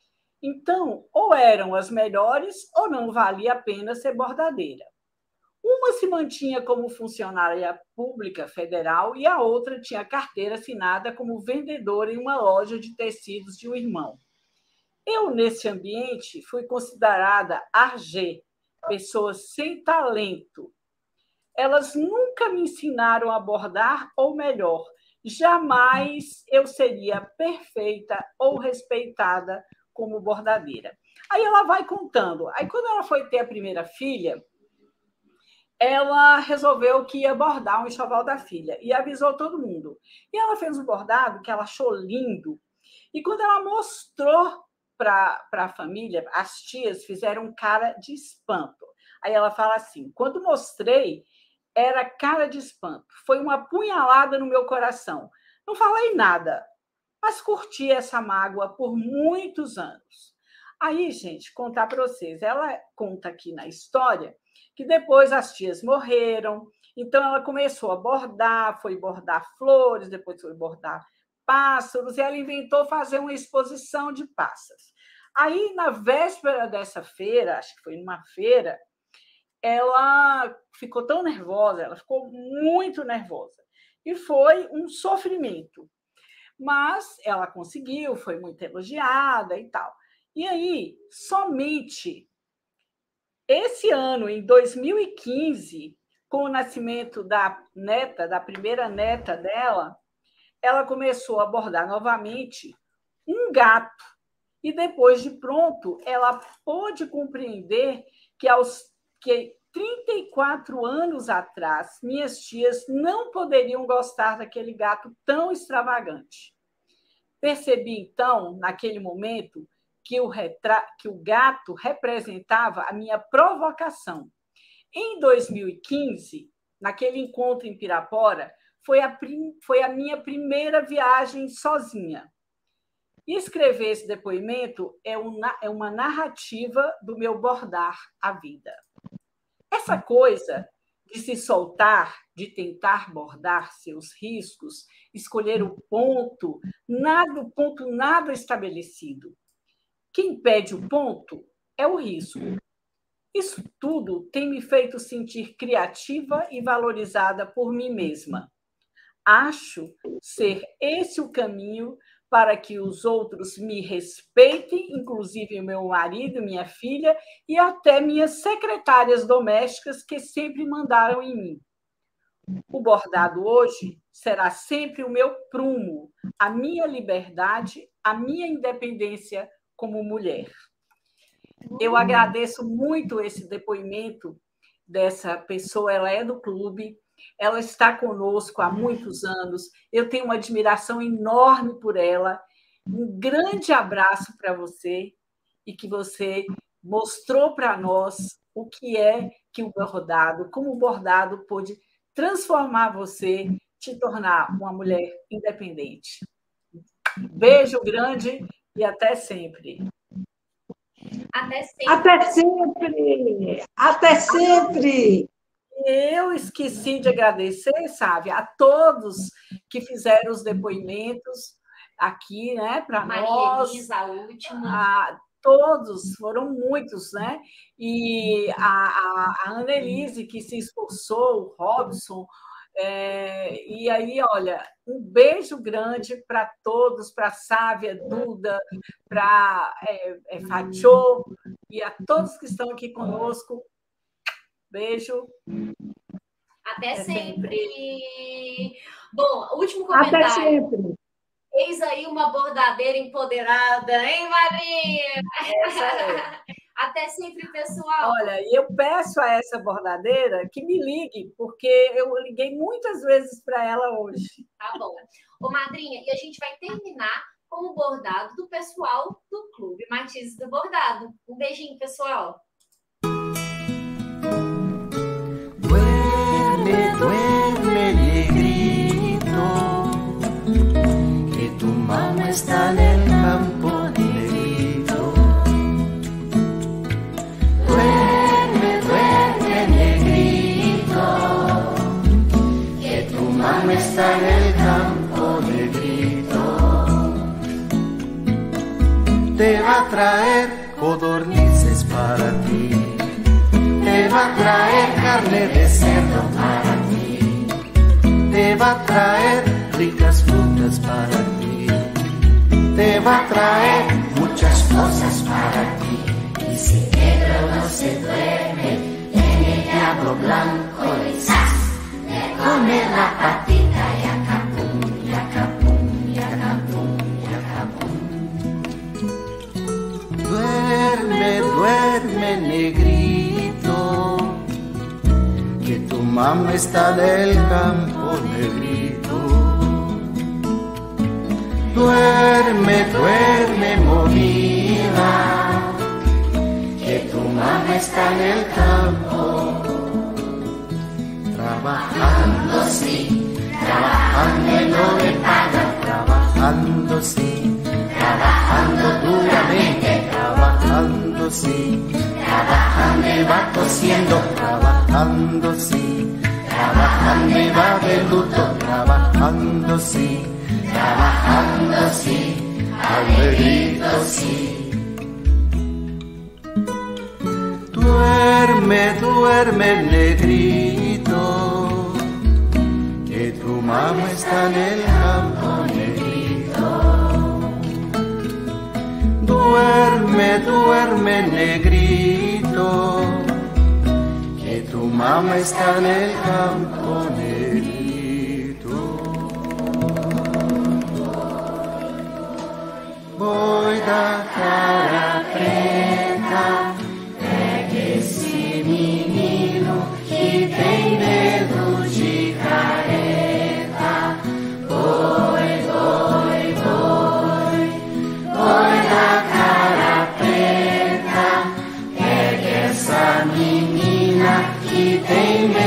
Então, ou eram as melhores, ou não valia a pena ser bordadeira. Uma se mantinha como funcionária pública federal e a outra tinha carteira assinada como vendedora em uma loja de tecidos de um irmão. Eu, nesse ambiente, fui considerada AG, pessoa sem talento. Elas nunca me ensinaram a bordar, ou melhor, jamais eu seria perfeita ou respeitada como bordadeira. Aí ela vai contando. Aí, quando ela foi ter a primeira filha, ela resolveu que ia bordar um enxoval da filha e avisou todo mundo. E ela fez um bordado que ela achou lindo. E quando ela mostrou para a família, as tias fizeram cara de espanto. Aí ela fala assim, quando mostrei, era cara de espanto. Foi uma punhalada no meu coração. Não falei nada, mas curti essa mágoa por muitos anos. Aí, gente, contar para vocês. Ela conta aqui na história que depois as tias morreram, então ela começou a bordar, foi bordar flores, depois foi bordar pássaros, e ela inventou fazer uma exposição de pássaros. Aí, na véspera dessa feira, acho que foi numa feira, ela ficou tão nervosa, ela ficou muito nervosa, e foi um sofrimento. Mas ela conseguiu, foi muito elogiada e tal. E aí, somente esse ano, em 2015, com o nascimento da neta, da primeira neta dela, ela começou a bordar novamente um gato. E depois de pronto, ela pôde compreender que 34 anos atrás, minhas tias não poderiam gostar daquele gato tão extravagante. Percebi, então, naquele momento, que o gato representava a minha provocação. Em 2015, naquele encontro em Pirapora, foi a minha primeira viagem sozinha. E escrever esse depoimento é uma narrativa do meu bordar a vida. Essa coisa de se soltar, de tentar bordar seus riscos, escolher o ponto nada estabelecido. Quem pede o ponto é o risco. Isso tudo tem me feito sentir criativa e valorizada por mim mesma. Acho ser esse o caminho para que os outros me respeitem, inclusive meu marido, minha filha e até minhas secretárias domésticas que sempre mandaram em mim. O bordado hoje será sempre o meu prumo, a minha liberdade, a minha independência como mulher. Eu agradeço muito esse depoimento dessa pessoa, ela é do clube, ela está conosco há muitos anos. Eu tenho uma admiração enorme por ela. Um grande abraço para você e que você mostrou para nós o que é que o bordado, como o bordado pôde transformar você, te tornar uma mulher independente. Beijo grande e até sempre. Até sempre. Até sempre. Até sempre. Eu esqueci de agradecer, sabe, a todos que fizeram os depoimentos aqui, né, para nós. Maria Elisa, a última. Todos, foram muitos, né? E a Annelise, que se esforçou, o Robson. E aí, olha, um beijo grande para todos, para Sávia, Duda, para Fatiô e a todos que estão aqui conosco. Beijo. Até sempre. Bom, último comentário. Até sempre. Eis aí uma bordadeira empoderada, hein, Maria? Até sempre, pessoal. Olha, eu peço a essa bordadeira que me ligue, porque eu liguei muitas vezes para ela hoje. Tá bom. Ô, madrinha, e a gente vai terminar com o bordado do pessoal do Clube Matizes do Bordado. Um beijinho, pessoal. Duerme, duerme, negrito, que tu mamá está en el campo, negrito. Duerme, duerme, negrito, que tu mamá está en el campo, negrito. Te va a traer codornices para ti. Te va a traer carne de cerdo para ti. Te va a traer ricas frutas para ti. Te va a traer muchas cosas para ti. Y si negro no se duerme, en el diablo blanco y ¡zas! Le come la patita y acapum, y acapum, y acapum, y acapum. Duerme, duerme, negrito, que tu mamá está del campo, negrito. Duerme, duerme, movida, que tu mamá está en el campo. Trabajando sí, trabajando y no le pagan. Trabajando sí, trabajando duramente. Trabajando sí, trabajando y va cosiendo. Trabajando sí, trabajando y va de luto. Trabajando sí, trabajando sí, alegrito sí. Duerme, duerme, negrito, que tu mamá está en el campo, negrito. Duerme, duerme, negrito, que tu mamá está en el campo, negrito. Voy da cara preta, pegue esse menino que tem medo de careta. Boi, boi, boi, boi da cara preta, pegue essa menina que tem medo